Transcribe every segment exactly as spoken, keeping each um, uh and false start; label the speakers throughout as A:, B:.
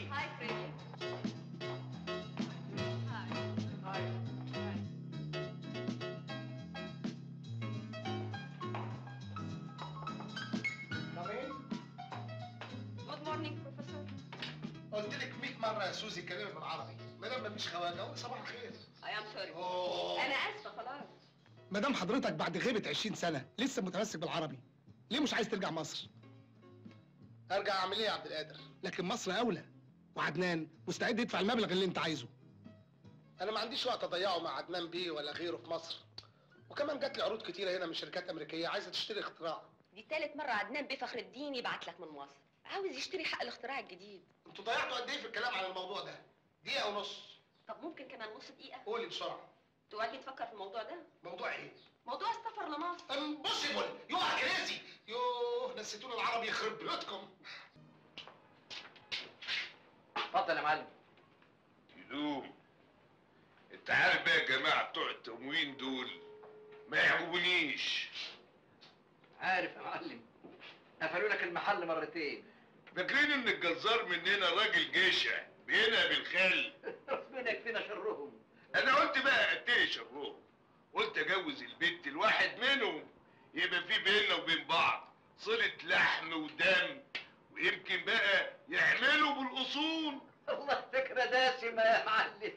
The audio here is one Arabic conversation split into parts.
A: هاي فريدي. هاي. هاي.
B: كمين؟
A: جود مورنينج بروفيسور.
B: قلت لك مية مرة يا سوزي اتكلمي بالعربي، ما دام مفيش خواجة قولي صباح الخير.
A: اي ام سوري.
B: أوه.
A: انا اسفة خلاص.
B: ما دام حضرتك بعد غيبة عشرين سنة لسه متمسك بالعربي، ليه مش عايز ترجع مصر؟ ارجع اعمل ايه يا عبد القادر؟ لكن مصر اولى، وعدنان مستعد يدفع المبلغ اللي انت عايزه. انا ما عنديش وقت اضيعه مع عدنان بيه ولا غيره في مصر، وكمان جات لي عروض كتيرة هنا من شركات امريكية عايزة تشتري اختراع.
A: دي تالت مرة عدنان بيه فخر الدين يبعت لك من مصر، عاوز يشتري حق الاختراع الجديد.
B: انتوا ضيعتوا قد ايه في الكلام عن الموضوع ده؟ دقيقة ونص.
A: طب ممكن كمان نص دقيقة؟
B: قولي بسرعة.
A: توعدني تفكر في الموضوع ده؟
B: موضوع ايه؟
A: موضوع السفر لمصر.
B: امبوسيبل، يو ار كريزي. يوه نسيتونا العربي يخرب بيوتكم.
C: اتفضل يا معلم.
D: يدوم. انت عارف بقى يا جماعه بتوع التموين دول ما يعجبونيش.
C: عارف يا معلم، قفلوا لك المحل مرتين.
D: فاكرين ان الجزار مننا راجل جشع بينا بالخل.
C: ربنا يكفينا شرهم.
D: انا قلت بقى اتقي شرهم، قلت اجوز البنت الواحد منهم يبقى في بيننا وبين بعض صله لحم ودم، ويمكن بقى يعملوا بالاصول.
C: والله فكره دسمه يا معلم.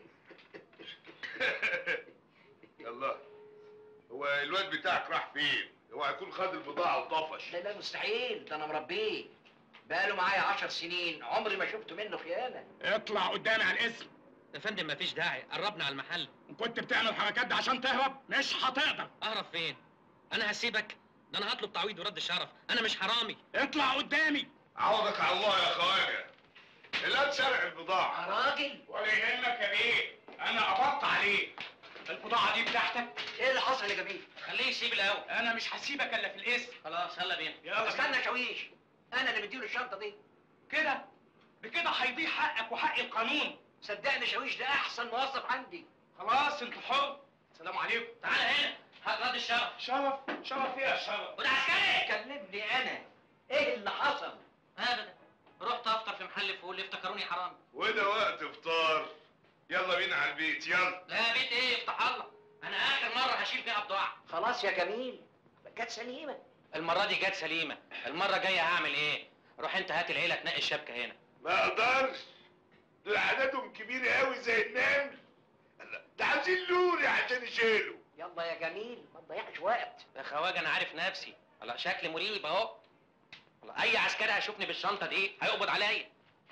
D: يلا، هو الواد بتاعك راح فين؟ هو هيكون خد البضاعه وطفش.
C: لا لا مستحيل، ده انا مربيه بقاله معايا عشر سنين، عمري ما شفت منه خيانه.
E: اطلع قدامي على الاسم.
F: يا فندم مفيش داعي، قربنا على المحل.
E: كنت بتعمل الحركات دي عشان تهرب؟ مش هتقدر.
F: اهرب فين؟ انا هسيبك؟ ده انا هطلب تعويض ورد شرف، انا مش حرامي.
E: اطلع قدامي.
D: عوضك على الله يا خواجه. الواد سرق البضاعه.
C: يا راجل
E: ولا يهمك يا بيه، انا قبضت عليه. البضاعه دي بتاعتك؟
C: ايه اللي حصل يا جميل؟
F: خليه يسيب الاول.
E: انا مش هسيبك الا في الاسم.
F: خلاص يلا بينا.
E: يلا
C: استنى يا شويش، انا اللي مديله الشنطه دي.
E: كده بكده هيضيع حقك وحق القانون.
C: صدقني شويش ده احسن موظف عندي.
E: خلاص انت حر. السلام عليكم.
F: تعالى هنا، هات رد الشرف.
E: شرف؟ شرف ايه يا شرف؟
F: وده عسكري.
C: كلمني انا، ايه اللي حصل؟
F: ابدا، رحت افطر في محل فول افتكروني حرامي.
D: وده وقت افطار. يلا بينا على البيت يلا.
F: لا بيت ايه، افتح الله، انا اخر مره هشيل فيها بضاعه.
C: خلاص يا جميل، جت سليمه.
F: المره دي جت سليمه، المره الجايه هعمل ايه؟ روح انت هات العيله تنقي الشبكه هنا.
D: ما اقدرش، دول عددهم كبير قوي زي النمل. ده عايزين لوري عشان يشيلوا.
C: يلا يا جميل ما تضيعش وقت.
F: يا خواجه انا عارف نفسي، الله شكلي مريب اهو. الله اي عسكري هيشوفني بالشنطه دي هيقبض عليا.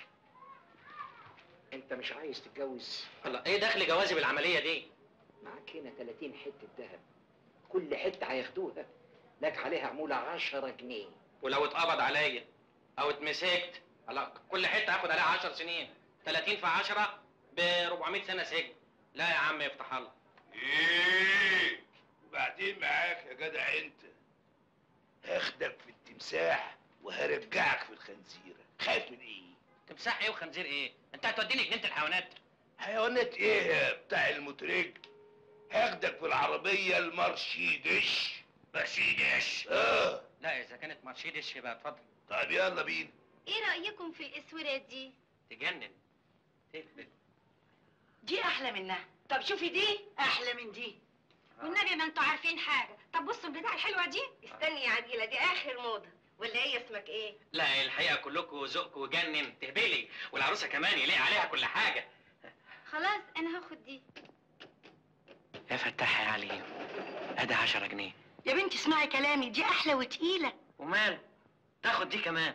C: انت مش عايز تتجوز؟
F: الله ايه دخل جوازي بالعمليه دي؟
C: معاك هنا تلاتين حته ذهب، كل حته هياخدوها لك عليها عموله عشرة جنيه.
F: ولو اتقبض عليا او اتمسكت، الله كل حته هاخد عليها عشر سنين، تلاتين في عشرة ب أربعمية سنه سجن. لا يا عم يفتح الله.
D: ايه وبعدين معاك يا جدع انت؟ هاخدك في التمساح وهرجعك في الخنزيره. خايف من ايه؟
F: تمساح ايه وخنزير ايه؟ انت هتوديني جنينه الحيوانات؟
D: حيوانات ايه يا بتاع المترج؟ هاخدك في العربيه المرشيدش. مرشيدش اه.
F: لا اذا كانت مرشيدش يبقى اتفضل.
D: طيب يلا بينا.
G: ايه رأيكم في الاسورات دي؟
F: تجنن. تقفل.
H: دي احلى منها. طب شوفي دي احلى من دي.
G: والنبي ما انتوا عارفين حاجة. طب بصوا البتاع الحلوة دي.
H: استني يا عديلة، دي اخر موضة. ولا هي اسمك ايه؟
F: لا الحقيقه كلكم ذوقكم جنن تهبلي، والعروسه كمان يليق عليها كل حاجه.
G: خلاص انا هاخد دي.
F: يا فتاح يا علي، ادي عشرة جنيه.
H: يا بنتي اسمعي كلامي، دي احلى وتقيلة.
F: ومال؟ تاخد دي كمان.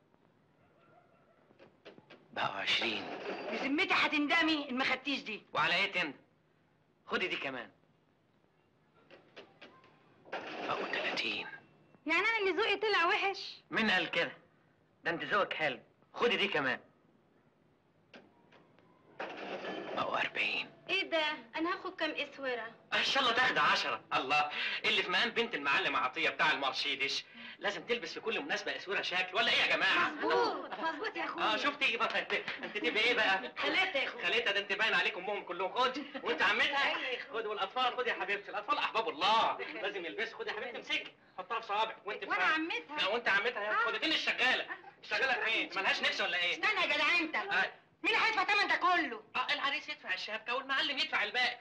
F: بقوا عشرين.
H: بذمتي هتندمي ان ما خدتيش دي.
F: وعلى ايه تندم؟ خدي دي كمان. بقوا تلاتين.
G: يعني انا اللي ذوقي طلع وحش؟
F: مين قال كده؟ ده انت ذوقك حلو. خدي دي كمان. بقوا أربعين.
G: ايه ده؟ انا هاخد كام اسوره؟
F: ان شاء الله تاخد عشرة. الله اللي في مقام بنت المعلم عطيه بتاع المرشيدش لازم تلبس في كل مناسبه اسوره شكل، ولا ايه يا جماعه؟
G: مظبوط مظبوط يا اخويا.
F: اه شفتي بقى انت انت تبقى ايه بقى؟
H: خالتها يا اخويا.
F: خالتها ده انت باين عليكم امهم كلهم. خد وانت عمتها. خد والاطفال. خد يا حبيبتي الاطفال احباب الله لازم يلبسوا. خد يا حبيبتي امسكي حطها في صوابعك. وانت
G: وانا عمتها.
F: وانت عمتها. خد فين الشغاله؟ الشغاله فين؟ مالهاش نفس ولا ايه؟
H: استنى يا جدع انت.
F: آه. يدفع الشبكه والمعلم يدفع الباقي.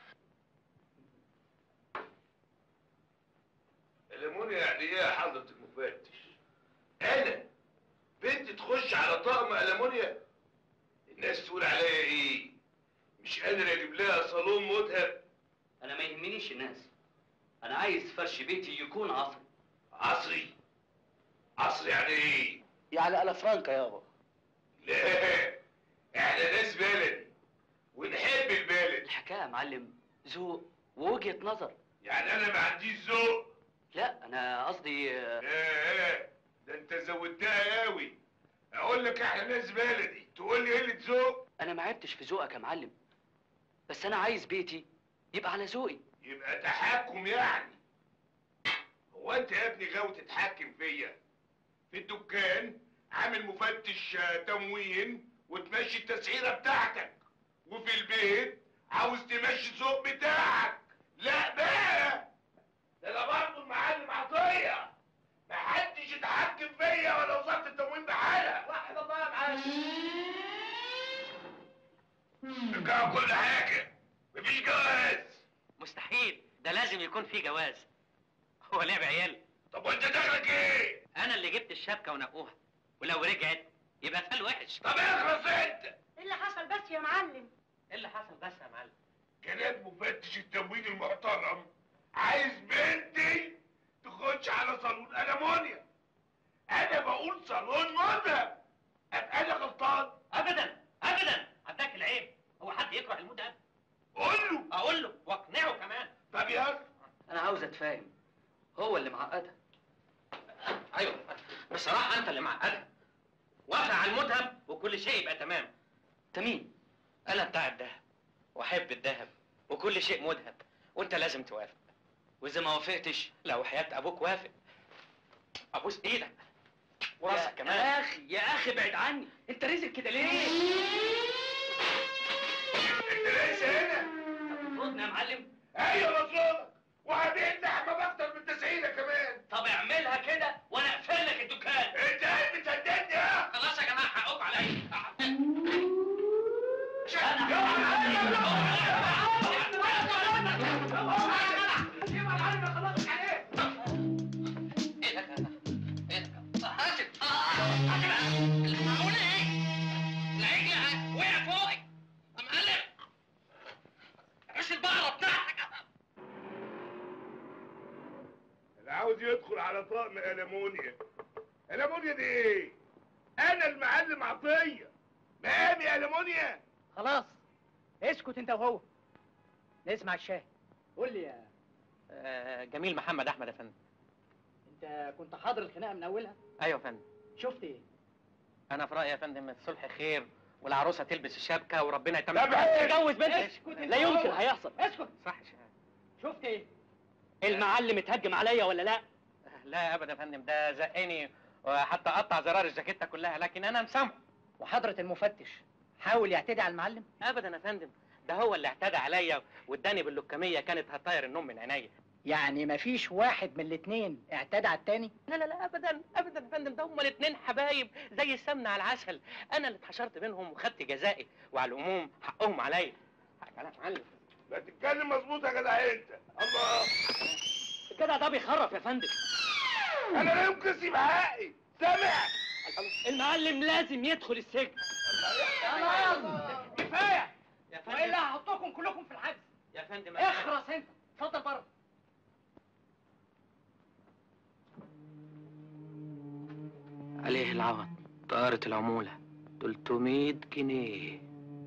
D: ألمونيا يعني ايه يا حضرة المفتش؟ انا بنت تخش على طقم ألمونيا؟ الناس تقول عليا ايه؟ مش قادر اجيب لها صالون مذهب؟
I: انا ما يهمنيش الناس، انا عايز فرش بيتي يكون عصري.
D: عصري؟ عصري يعني ايه؟
I: يعني على فرانكا يابا.
D: لا، احنا ناس بلدي ونحب البلد.
I: الحكايه يا معلم ذوق ووجهه نظر.
D: يعني انا ما عنديش ذوق؟
I: لا انا قصدي
D: ايه ده انت زودتها قوي. اقول لك احنا ناس بلدي تقول لي قله ذوق؟
I: انا ما عبتش في ذوقك يا معلم، بس انا عايز بيتي يبقى على ذوقي.
D: يبقى تحكم يعني. هو انت يا ابني غاوي تتحكم فيا؟ في الدكان عامل مفتش تموين وتمشي التسعيره بتاعتك، وفي البيت عاوز تمشي الذوق بتاعك. لا بقى، ده انا برضه المعلم عطيه، محدش يتحكم فيا ولا وزاره التموين بحالها. واحد الله يا معلم. رجعوا كل حاجه، مفيش جواز.
F: مستحيل، ده لازم يكون في جواز. هو لعب عيال؟
D: طب وانت دخلك ايه؟
F: انا اللي جبت الشبكه ونقوها، ولو رجعت يبقى فال وحش.
D: طب اخلص انت.
G: ايه اللي حصل بس يا معلم؟
F: ايه اللي حصل بس يا معلم؟
D: كلام مفتش التموين المحترم عايز بنتي تخش على صالون ألمونيا. انا بقول صالون مذهب، ابقى انا غلطان؟
F: ابدا ابدا، عداك العيب. هو حد يكره المذهب؟
D: قول له.
F: اقول له واقنعه كمان.
D: طب يلا.
I: انا عاوز اتفاهم، هو اللي معقدها.
F: ايوه بصراحه انت اللي معقدها. وافق على المذهب وكل شيء يبقى تمام.
I: انت مين؟
F: انا بتاع الذهب واحب الذهب وكل شيء مذهب، وانت لازم توافق.
I: واذا ما وافقتش؟
F: لو حياة ابوك وافق ابوس ايدك وراسك كمان.
I: يا اخي يا اخي ابعد عني، انت رزق كده ليه؟
D: انت ليس هنا؟
I: تطردني يا معلم؟
D: ايوه بطردك، وهبيع اللحمه باكتر من تسعيره كمان.
I: طب اعملها كده وانا اقفل لك الدكان.
D: انت قاعد بتهددني ها؟
F: خلاص يا جماعه حقكم عليا.
D: عاوز يدخل على طقم ألمونيا. ألمونيا دي ايه؟ انا المعلم عطيه، مقامي ألمونيا.
J: خلاص اسكت انت وهو، نسمع الشاهد. قول لي يا
F: آه جميل محمد احمد يا فندم.
J: انت كنت حاضر الخناقه من اولها؟
F: ايوه يا فندم.
J: شفت ايه؟
F: انا في رايي يا فندم الصلح خير، والعروسه تلبس الشبكه وربنا يتمم.
D: طب
J: تجوز بنتك؟ لا يمكن هيحصل. اسكت.
F: صح يا شهاب.
J: شفت ايه؟ المعلم اتهجم عليا ولا لا؟
F: لا ابدا يا فندم، ده زقني وحتى قطع زرار الجاكيته كلها، لكن انا مسامحه.
J: وحضرة المفتش حاول يعتدي على المعلم؟
F: ابدا يا فندم، ده هو اللي اعتدى عليا واداني باللكميه كانت هتطير النوم من عينيا.
J: يعني مفيش واحد من الاتنين اعتدى على التاني؟
F: لا لا لا ابدا ابدا يا فندم، ده هما الاتنين حبايب زي السمنه على العسل. انا اللي اتحشرت بينهم وخدت جزائي، وعلى العموم حقهم عليا. حقك عليا يا معلم.
D: ما تتكلم مظبوط يا جدع انت. الله،
J: الجدع ده بيخرف يا فندم.
D: انا لا يمكن اسيب حقي، سامع؟
J: المعلم لازم يدخل السجن. خلاص كفايه
F: يا فندم.
J: والا هحطكم كلكم في الحبس.
F: يا فندم
J: اخرس انت، اتفضل بره.
F: عليه العوض طارت العموله تلتمية جنيه.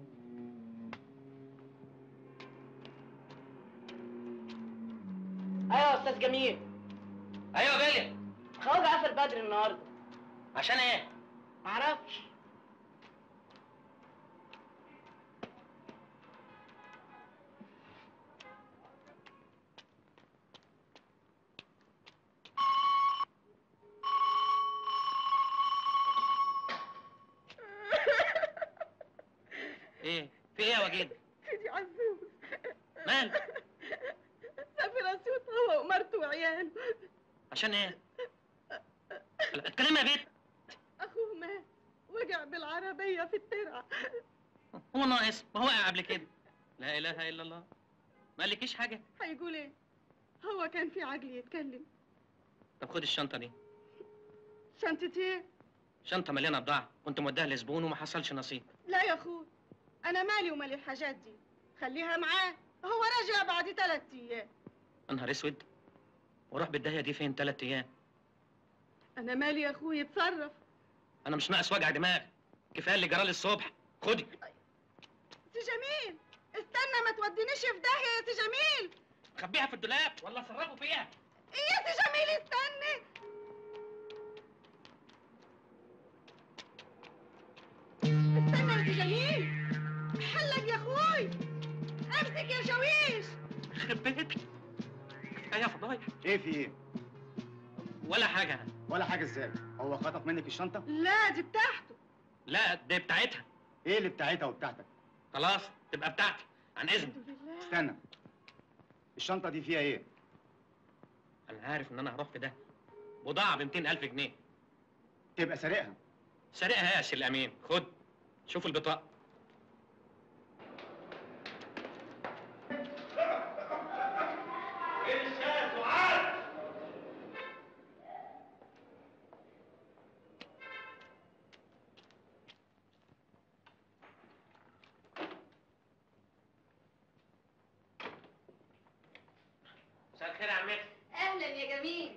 H: ايوه يا استاذ جميل.
F: ايوه بيلي.
H: خواجه قفل بدري النهارده.
F: عشان ايه؟
H: معرفش.
F: ايه؟ في ايه يا وجيد؟
K: سيدي عزوز
F: مال؟
K: سافر اسيوط هو ومرته وعياله.
F: عشان ايه؟ لا اتكلمي يا بيت.
K: اخوه مات، وقع بالعربيه في الترعه.
F: هو ناقص، ما هو وقع قبل كده. لا اله الا الله. ما قالكيش حاجه؟
K: هيقول ايه؟ هو كان في عقل يتكلم.
F: طب خد الشنطه دي.
K: شنطة ايه؟
F: شنطه مليانه بضاعه، كنت موديها لزبون وما حصلش نصيب.
K: لا يا اخوي، انا مالي ومال الحاجات دي، خليها معاه، هو راجع بعد ثلاث ايام.
F: يا نهار اسود، وروح بالدهيه دي فين ثلاث ايام؟
K: انا مالي يا اخوي، اتصرف.
F: انا مش ناقص وجع دماغ، كفايه اللي جرالي الصبح. خدي.
K: سي جميل استنى، ما تودينيش في داهيه يا سي جميل.
F: خبيها في الدولاب ولا اتصرفوا فيها.
K: ايه يا سي جميل استنى. استنى يا سي جميل، حلك يا اخوي، امسك يا شويش.
F: يخرب بيتك، يا فضايح.
L: ايه في ايه؟
F: ولا حاجه.
L: ولا حاجه ازاي؟ هو خطف منك الشنطه؟
K: لا دي بتاعته.
F: لا دي بتاعتها.
L: ايه اللي بتاعتها وبتاعتك؟
F: خلاص تبقى بتاعتي، عن اذن.
L: استنى، الشنطه دي فيها ايه؟
F: انا عارف ان انا هروح في ده. بضاعه ب مئتين ألف جنيه.
L: تبقى سارقها.
F: سارقها يا سي الامين. خد شوف البطاقه. مساء الخير يا عمتي.
G: اهلا يا جميل.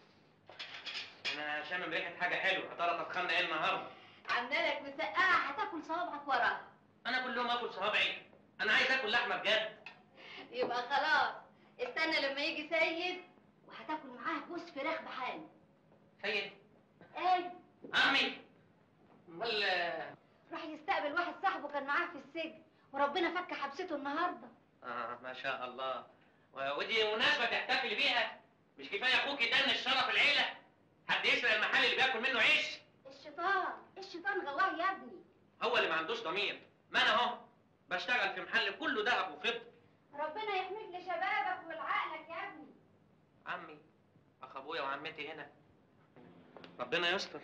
F: انا شامم ريحه حاجه حلوه، يا ترى طبخنا ايه النهارده؟
G: عامله لك مسقعه هتاكل صوابعك وراها.
F: انا كل يوم اكل صوابعي؟ انا عايز اكل لحمه بجد.
G: يبقى خلاص استنى لما يجي سيد وهتاكل معاه جوز فراخ بحاله.
F: سيد؟
G: ايه؟
F: عمي. امال
G: راح يستقبل واحد صاحبه كان معاه في السجن وربنا فك حبسته النهارده.
F: اه ما شاء الله. و- ودي مناسبه تحتفلي بيها؟ مش كفايه اخوك يدنس شرف العيله؟ حد يسرق المحل اللي بياكل منه عيش؟
G: الشيطان الشيطان غواه يا ابني.
F: هو اللي ما عندوش ضمير. ما انا اهو بشتغل في محل كله ذهب وفضه.
G: ربنا يحميك لشبابك ولعقلك يا ابني.
F: عمي، اخ ابويا وعمتي هنا، ربنا يستر.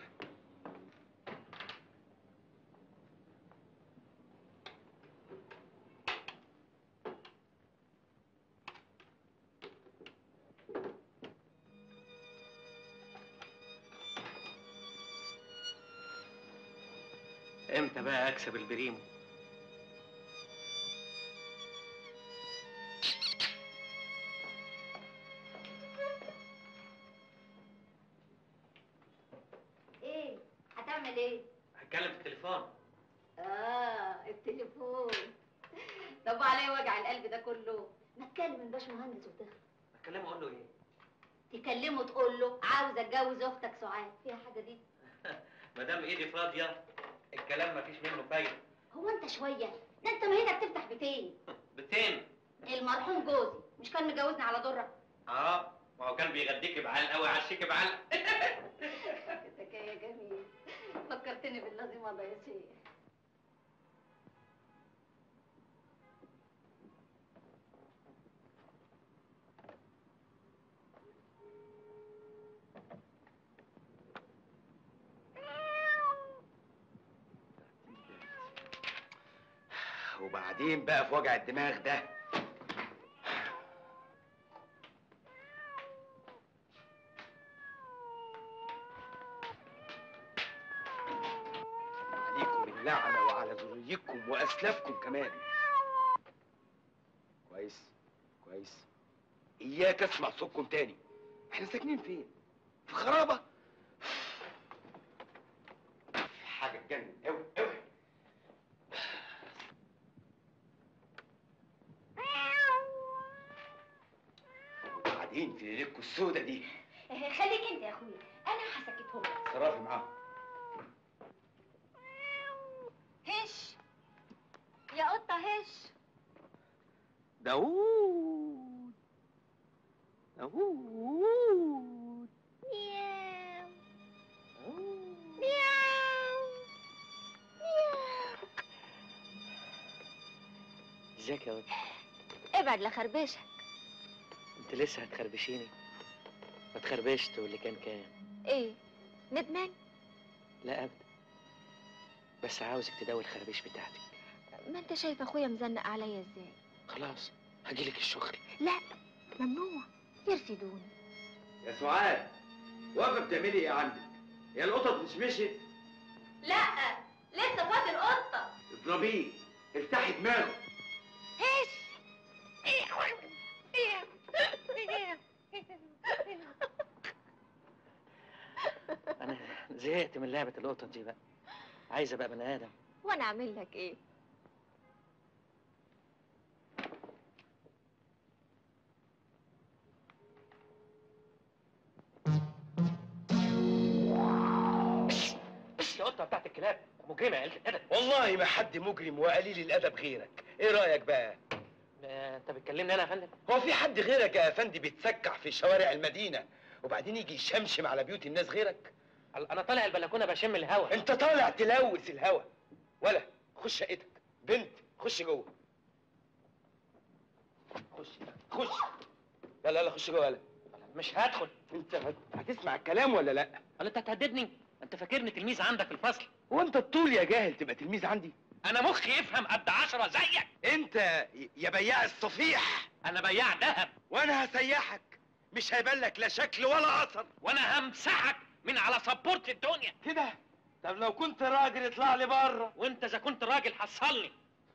F: امتى بقى اكسب البريمو؟
G: ايه هتعمل ايه؟
F: هتكلم في التليفون.
G: اه التليفون. طب عليه وجع القلب ده كله؟ ما تكلم الباشمهندس وتخلص.
F: اكلمه اقول له ايه؟
G: تكلمه تقول له عاوز اتجوز اختك سعاد. فيها حاجه دي؟
F: ما دام ايدي فاضيه الكلام مفيش منه فايده.
G: هو انت شويه ده انت مهنك تفتح بيتين.
F: بتين؟
G: المرحوم جوزي مش كان مجوزني على دره؟
F: اه ما هو كان بيغديكي بعلقه ويعشيكي بعلقه.
G: انت يا جميل فكرتني بالذي مضى يا شيخ.
C: وبعدين بقى في وجع الدماغ ده. عليكم اللعنة وعلى ذريتكم وأسلافكم كمان. كويس كويس، إياك أسمع صوتكم تاني. إحنا ساكنين فين؟ في خرابة؟ حاجة تجنن أوي أوي. وبعدين في ليلتكم السودة دي.
G: خليك انت يا اخويا انا هسكتهم لك.
C: اتصرفي معاهم.
G: هش يا قطه هش.
F: داوود داوود.
G: مياو مياو مياو.
F: ازيك يا ولد؟
G: ابعد لخربشك.
F: انت لسه هتخربشيني؟ ما اتخربشت واللي كان كان.
G: ايه ندمان؟
F: لا ابدا، بس عاوزك تداوي الخرابيش بتاعتك.
G: ما انت شايف اخويا مزنق عليا ازاي.
F: خلاص هجيلك الشغل.
G: لا ممنوع يرصدوني.
M: يا سعاد واقفه بتعملي ايه عندك؟ هي القطط مش مشيت؟
G: لا لسه فاضل قطه.
M: اضربيه افتحي دماغه.
G: هش
F: انا زهقت من لعبه القطط دي بقى، عايز ابقى بني ادم.
G: وانا اعمل لك ايه؟
F: بس يا قطه بتاعت الكلاب مجرمه يا قلة الادب.
N: والله ما حد مجرم وقليل الادب غيرك، ايه رايك بقى؟
F: انت بتكلمني انا يا فندم؟
N: هو في حد غيرك يا افندي بيتسكع في شوارع المدينه وبعدين يجي يشمشم على بيوت الناس غيرك؟
F: انا طالع البلكونه بشم الهوا.
N: انت طالع تلوث الهوا. ولا خش شقتك. بنت خش جوه. خش خش. يلا يلا خش جوه يلا.
F: مش هدخل.
N: انت هت... هتسمع الكلام ولا لا؟
F: قال انت هتهددني؟ انت فاكرني تلميذ عندك في الفصل؟
N: هو انت الطول يا جاهل تبقى تلميذ عندي؟
F: انا مخي يفهم قد عشرة زيك.
N: انت يا بياع الصفيح.
F: انا بياع دهب.
N: وانا هسيحك، مش هيبان لك لا شكل ولا اثر.
F: وانا همسحك من على سبورت الدنيا
N: كده. طب لو كنت راجل اطلع لي بره.
F: وانت اذا كنت راجل حصلني.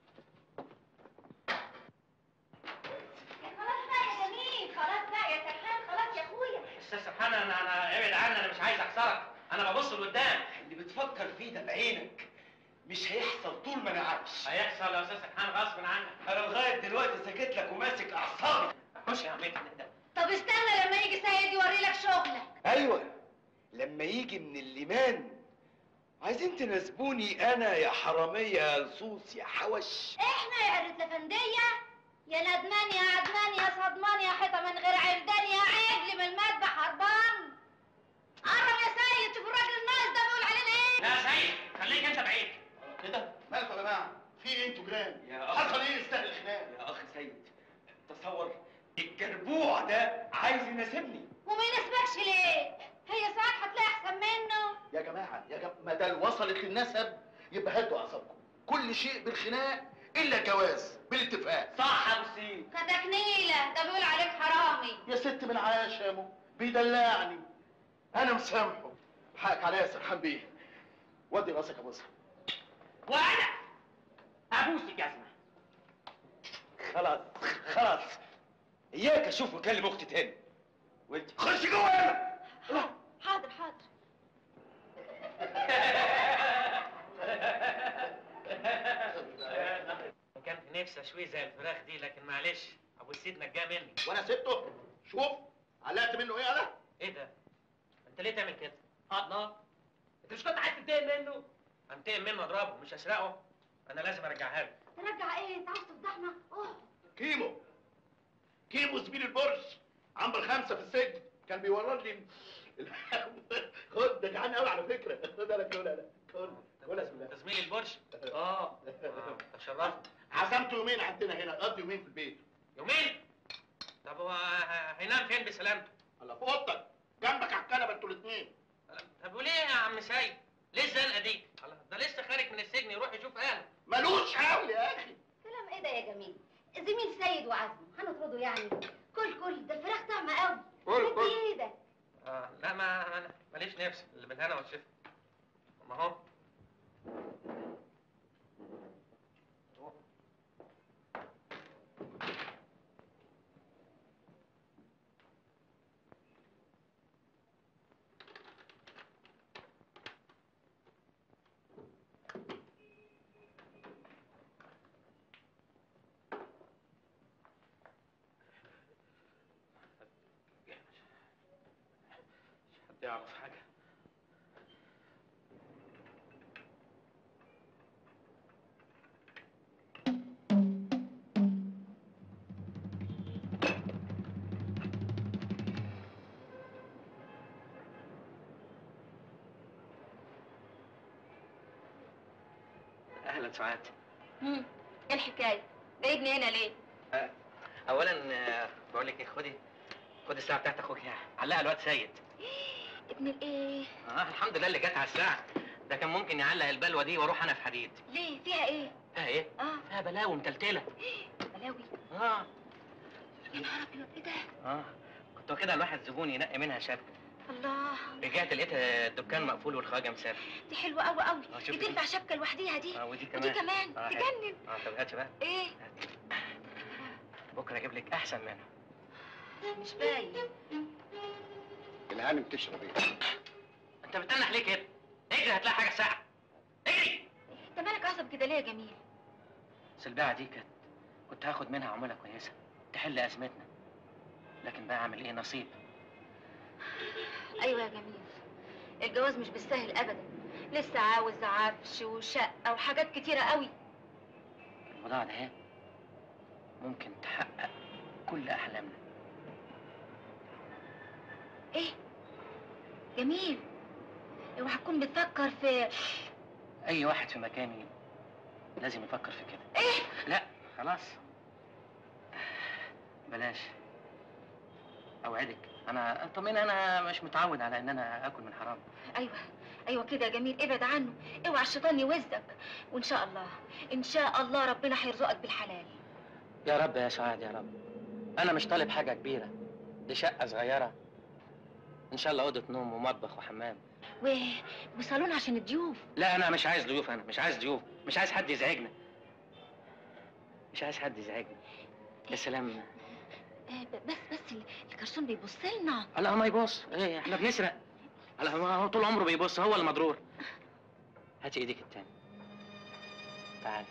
G: خلاص بقى يا جميل، خلاص بقى يا سرحان، خلاص يا اخويا.
F: استاذ سرحان انا انا ابعد عني، انا مش عايز اخسرك، انا ببص لقدام.
N: اللي بتفكر فيه ده بعينك مش هيحصل طول ما انا عايش.
F: هيحصل يا استاذ سرحان غصب عنك.
N: انا لغايه دلوقتي ساكت لك وماسك اعصابي.
F: خش يا عمتي.
G: طب استنى لما يجي سيد يوري لك شغلك.
N: ايوه لما يجي من الليمان. عايزين تناسبوني انا يا حراميه يا لصوص يا حوش.
G: احنا يا عرة لفندية يا ندمان يا عدمان يا صدمان يا حيطه من غير عمدان يا عجل من المذبح هربان. قرب يا سيد شوف الراجل الناقص ده بيقول علينا ايه.
F: لا سيد خليك انت بعيد.
B: كده مالكم يا جماعه؟ في ايه انتوا جيران؟
N: يا أخ
B: حصل ايه يستاهل الخناق؟
N: يا اخ سيد تصور الجربوع ده عايز يناسبني.
G: وما يناسبكش ليه؟ هي ساعات هتلاقي احسن منه.
B: يا جماعه يا جماعه ما دام وصلت للنسب يبقى هدوا اعصابكم. كل شيء بالخناق الا الجواز بالاتفاق.
N: صح يا ابو سيد.
G: خدك نيله ده بيقول عليك حرامي.
B: يا ست من عاش يا مو بيدلعني. انا مسامحه. حقك عليا يا سرحان بيه. ودي راسك يا ابوسها.
F: وانا ابوسك يا اسمع.
N: خلاص خلاص اياك اشوف واكلم اختي تاني. وانت خش جوه يلا.
G: حاضر حاضر.
F: كان في نفسي اشويه زي الفراخ دي لكن معلش ابو السيد نجاه مني.
B: وانا سبته. شوف علقت منه ايه انا؟
F: ايه ده؟ انت ليه تعمل كده؟ الله انت مش كنت عايز تنتقم منه؟ انتقم منه اضربه مش اسرقه. انا لازم ارجعها له.
G: ترجع ايه؟ انت عاوز تفضحنا؟ اوه
B: كيمو كيمو زميل البرج عنبر خمسه في السجن كان بيورد لي خد ده جعان قوي على فكره. خد انا كل انا كل كل اسم الله.
F: زميل البرج؟ اه تشرفت.
B: عزمته يومين عندنا هنا قضي يومين في البيت.
F: يومين؟ طب هو هينام فين بسلامته؟
B: الله في اوضتك جنبك على الكنبه انتوا الاثنين.
F: طب وليه يا عم سيد؟ ليه الزنقه دي؟ الله ده لسه خارج من السجن يروح يشوف اهله.
B: ملوش حول يا اخي.
G: كلام ايه ده يا جميل؟ زميل سيد وعزمه هنطرده يعني؟ كل كل ده الفراخ طعمه قوي.
F: كل كل
G: ايدك.
F: اه لا ما ماليش نفس اللي بالهنا والشفا. ما هو يعرف حاجة. أهلا سعاد.
G: امم ايه الحكاية؟ جايبني هنا ليه؟
F: أه. أولا أه بقول لك إيه، خدي خدي الساعة بتاعت أخوك علقها الواد سيد.
G: ابن الايه؟
F: اه الحمد لله اللي جت على الساعة. ده كان ممكن يعلق البلوة دي واروح انا في حديد.
G: ليه؟ فيها ايه؟
F: فيها ايه؟
G: اه
F: فيها بلاوي متلتلة.
G: بلاوي.
F: اه
G: يا نهار ابيض، ايه ده؟
F: اه كنت واخدها الواحد زبون ينقي منها شبكه.
G: الله،
F: رجعت لقيت الدكان مقفول والخواجه مسافر.
G: دي حلوه قوي قوي.
F: آه،
G: دي
F: شوفي
G: تنفع شبكه لوحديها دي.
F: اه ودي كمان
G: ودي كمان
F: آه، حلو.
G: تجنن.
F: اه طب هاتي بقى.
G: ايه؟
F: بكره اجيب لك احسن منها.
G: مش باين.
L: الهانم تشرب ايه؟
F: انت بتنح ليه كده؟ اجري هتلاقي حاجه ساعه. اجري.
G: انت مالك عصب كده ليه يا جميل؟
F: السلبعه دي كانت كنت هاخد منها عموله كويسه تحل ازمتنا، لكن بقى اعمل ايه؟ نصيب.
G: ايوه يا جميل، الجواز مش بالسهل ابدا، لسه عاوز عفش وشقه وحاجات كتيره قوي.
F: البضاعه ده اهي ممكن تحقق كل احلامنا.
G: ايه؟ جميل، اوعى تكون بتفكر في
F: اي واحد في مكاني لازم يفكر في كده.
G: ايه؟
F: لا خلاص بلاش. اوعدك انا طمني، انا مش متعود على ان انا اكل من حرام.
G: ايوه ايوه كده يا جميل، ابعد عنه، اوعى الشيطان يوزك، وان شاء الله ان شاء الله ربنا هيرزقك بالحلال.
F: يا رب يا سعاد يا رب. انا مش طالب حاجه كبيره، دي شقه صغيره ان شاء الله، اوضه نوم ومطبخ وحمام
G: و... وصالون عشان الضيوف.
F: لا انا مش عايز ضيوف، انا مش عايز ضيوف، مش عايز حد يزعجنا، مش عايز حد يزعجنا. يا سلام.
G: آه بس بس الجرسون بيبص لنا.
F: لا ما يبص، ايه احنا بنسرق؟ لا هو طول عمره بيبص، هو اللي مضرور. هاتي ايديك التاني. تعالي.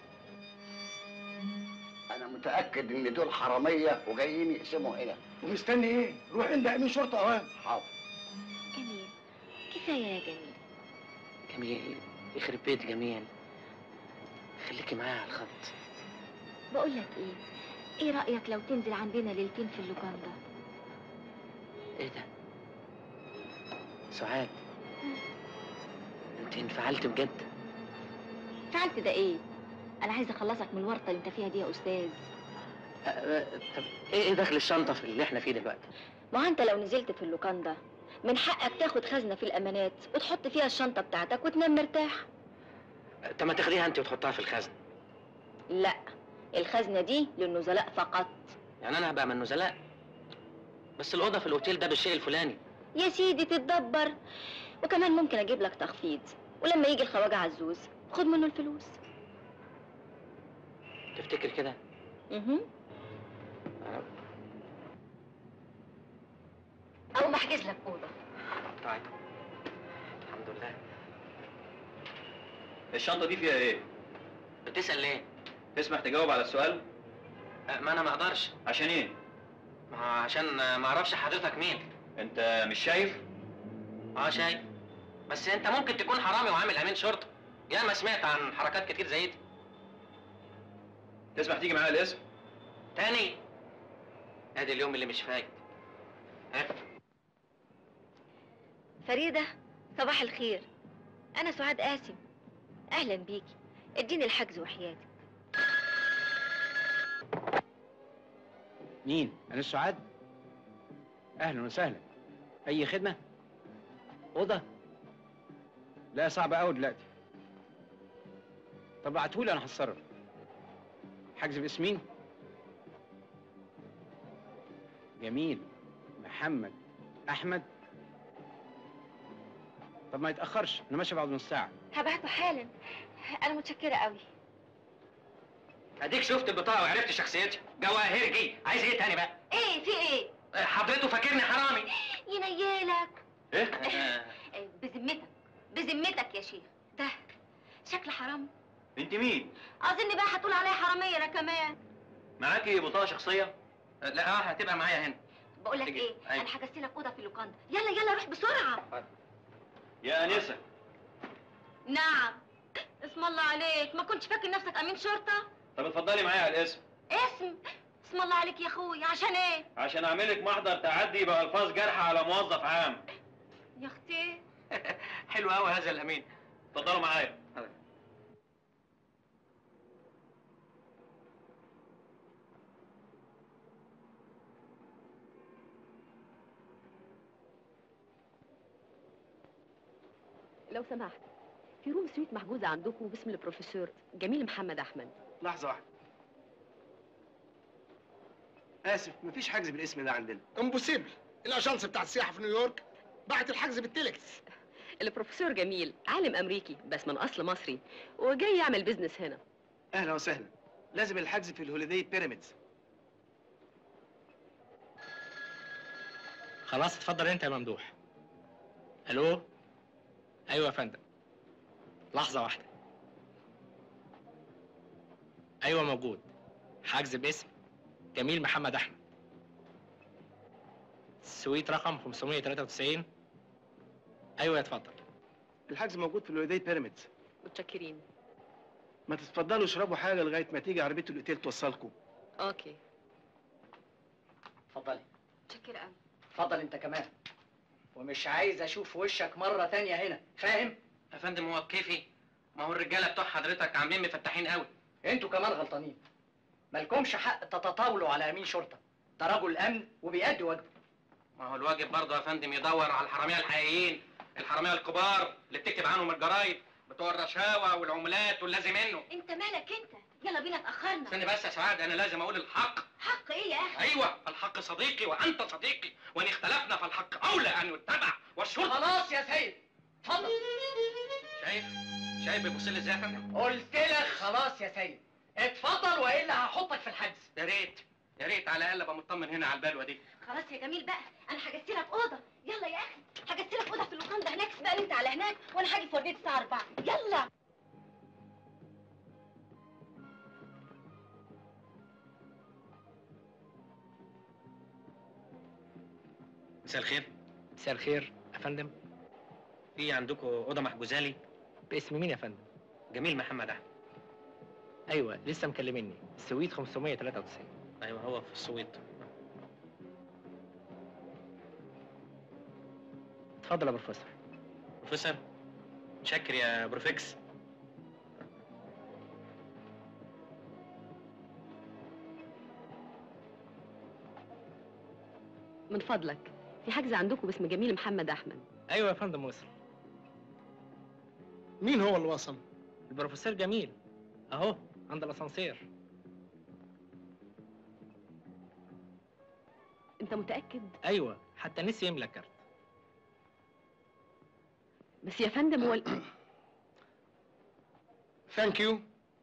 O: انا متاكد ان دول حراميه وجايين يقسموا هنا.
B: ومستني ايه؟ روح عند امين شرطه اوام.
O: حاضر.
G: جميل، كفايه يا جميل.
F: جميل يخرب بيت جميل، خليكي معايا على الخط.
G: بقول لك ايه، ايه رايك لو تنزل عندنا ليلتين في اللوكاندا؟
F: ايه ده؟ سعاد انت انفعلت بجد؟
G: فعلت ده ايه؟ انا عايزه اخلصك من الورطه اللي انت فيها دي يا استاذ.
F: أه أه طب ايه دخل الشنطه في اللي احنا فيه دلوقتي؟
G: ما انت لو نزلت في اللوكاندا من حقك تاخد خزنه في الامانات وتحط فيها الشنطه بتاعتك وتنام مرتاح.
F: طب ما تاخديها انت وتحطها في الخزنه.
G: لا، الخزنه دي للنزلاء فقط.
F: يعني انا هبقى من النزلاء؟ بس الاوضه في الاوتيل ده بالشيء الفلاني.
G: يا سيدي تتدبر، وكمان ممكن اجيب لك تخفيض، ولما يجي الخواجه عزوز خد منه الفلوس.
F: تفتكر كده؟
G: اها. او ما احجز لك اوضه.
F: طيب الحمد لله.
M: الشنطة دي فيها ايه؟
F: بتسأل ليه؟
M: تسمح تجاوب على السؤال؟
F: أه ما انا ما اقدرش.
M: عشان ايه؟
F: ما هو عشان ما اعرفش حضرتك مين.
M: انت مش شايف؟
F: اه شايف، بس انت ممكن تكون حرامي وعامل امين شرطه. يا ما سمعت عن حركات كتير زي دي.
M: تسمح تيجي معايا الاسم؟
F: تاني؟ ادي اليوم اللي مش فايت. ها؟
G: فريده، صباح الخير، انا سعاد قاسم. اهلا بيكي، اديني الحجز وحياتك.
J: مين؟ أنا سعاد؟ أهلا وسهلا. أي خدمة؟ أوضة؟ لا صعبة أوي دلوقتي. طب ابعتهولي أنا هتصرف. حجز باسم مين؟ جميل، محمد، أحمد. طب ما يتأخرش، أنا ماشي بعد نص ساعة.
G: هبعته حالا، انا متشكره قوي.
F: اديك شفت البطاقه وعرفت شخصيتها. جواهرجي، عايز ايه تاني بقى؟
G: ايه في ايه؟
F: حضرته فاكرني حرامي؟
G: ينيلك.
F: ايه؟
G: بذمتك بذمتك يا شيخ، ده شكل حرام.
M: انت مين؟
G: اظن بقى هتقول عليا حراميه انا كمان.
M: معاكي بطاقة شخصية؟
F: لا اه هتبقى معايا هنا.
G: بقول لك ايه،
F: أيوة.
G: انا حجزت لك اوضه في اللوكاندا، يلا يلا روح بسرعه.
M: يا انسة.
G: نعم. اسم الله عليك، ما كنتش فاكر نفسك امين شرطه؟
M: طب اتفضلي معايا على الاسم.
G: اسم؟ اسم الله عليك يا اخوي، عشان ايه؟
M: عشان اعملك محضر تعدي بألفاظ جارحة على موظف عام.
G: يا اختي
F: حلو قوي هذا الامين.
M: اتفضلوا معايا.
A: لو سمحت، في روم سويت محجوزه عندكم باسم البروفيسور جميل محمد احمد.
B: لحظه واحده.
P: اسف مفيش حجز بالاسم ده عندنا.
B: امبوسيبل. الاجانس بتاع السياحه في نيويورك بعت الحجز بالتليكس.
A: البروفيسور جميل عالم امريكي بس من اصل مصري وجاي يعمل بيزنس هنا.
P: اهلا وسهلا. لازم الحجز في الهوليداي بيراميدز.
F: خلاص اتفضل انت يا ممدوح. الو. ايوه يا فندم. لحظه واحده. ايوه موجود. حجز باسم جميل محمد احمد. السويت رقم خمسمية وتلاتة وتسعين. ايوه اتفضل.
P: الحجز موجود في الهوليداي بيراميدز.
A: متشكرين.
P: ما تتفضلوا اشربوا حاجه لغايه ما تيجي عربيه الاوتيل توصلكم.
A: اوكي.
J: اتفضلي.
A: متشكرة قوي.
J: اتفضل انت كمان. ومش عايز اشوف وشك مره تانية هنا، فاهم؟
F: يا فندم هو بكيفي. ما هو الرجاله بتوع حضرتك عاملين مفتحين قوي.
J: انتوا كمان غلطانين. مالكمش حق تتطاولوا على امين شرطه. ده رجل امن وبيأدي واجبه.
F: ما هو الواجب برضه يا فندم يدور على الحراميه الحقيقيين، الحراميه الكبار اللي بتكتب عنهم الجرايد بتوع الرشاوى والعملات واللازم منه.
G: انت مالك انت؟ يلا بينا اتاخرنا.
F: استني بس يا سعاد، انا لازم اقول الحق.
G: حق ايه يا اخي؟
F: ايوه الحق صديقي وانت صديقي، وان اختلفنا فالحق اولى ان يتبع والشرطه.
J: خلاص يا سيد اتفضل.
F: شايف؟ شايف بيبص لي ازاي يا فندم؟
J: قلت لك خلاص يا سيد اتفضل والا هحطك في الحجز.
F: يا ريت يا ريت على الاقل ابقى مطمن هنا على البلوه دي.
G: خلاص يا جميل بقى، انا حجزت لك اوضه. يلا يا اخي حجزت لك اوضه في اللوكاندا هناك، اسبقني انت على هناك وانا هاجي في ورديه الساعه أربعة. يلا.
F: مساء الخير. مساء الخير يا فندم. في عندكم اوضه محجوزه لي؟ باسم مين يا فندم؟ جميل محمد احمد. ايوه لسه مكلمني. السويت خمسمية وتلاتة وتسعين. ايوه هو في السويت. اتفضل يا بروفيسور. بروفيسور متشكر يا بروفيكس.
A: من فضلك في حجز عندكم باسم جميل محمد احمد.
F: ايوه يا فندم وصل.
B: مين هو اللي وصل؟
F: البروفيسور جميل اهو عند الاسانسير.
A: انت متاكد؟
F: ايوه حتى نسي يملى كارت.
A: بس يا فندم هو ال...
B: ثانك يو.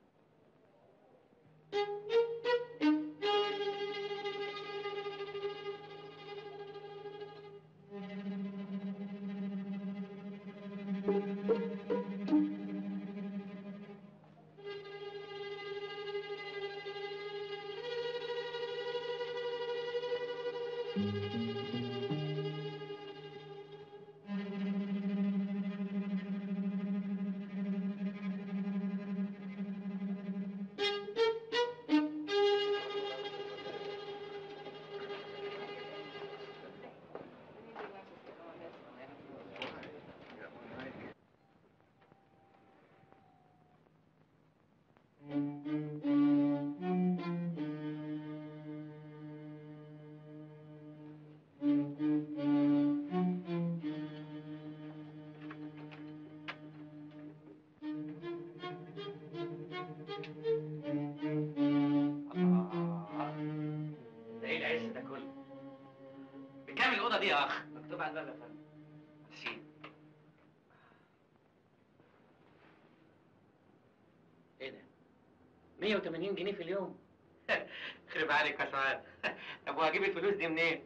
F: دي يا اخ؟ مكتوب على الباب يا فندم. سين. ايه ده؟ مية وتمانين جنيه في اليوم؟ خرب عليك يا سعاد. طب وهجيب الفلوس دي منين؟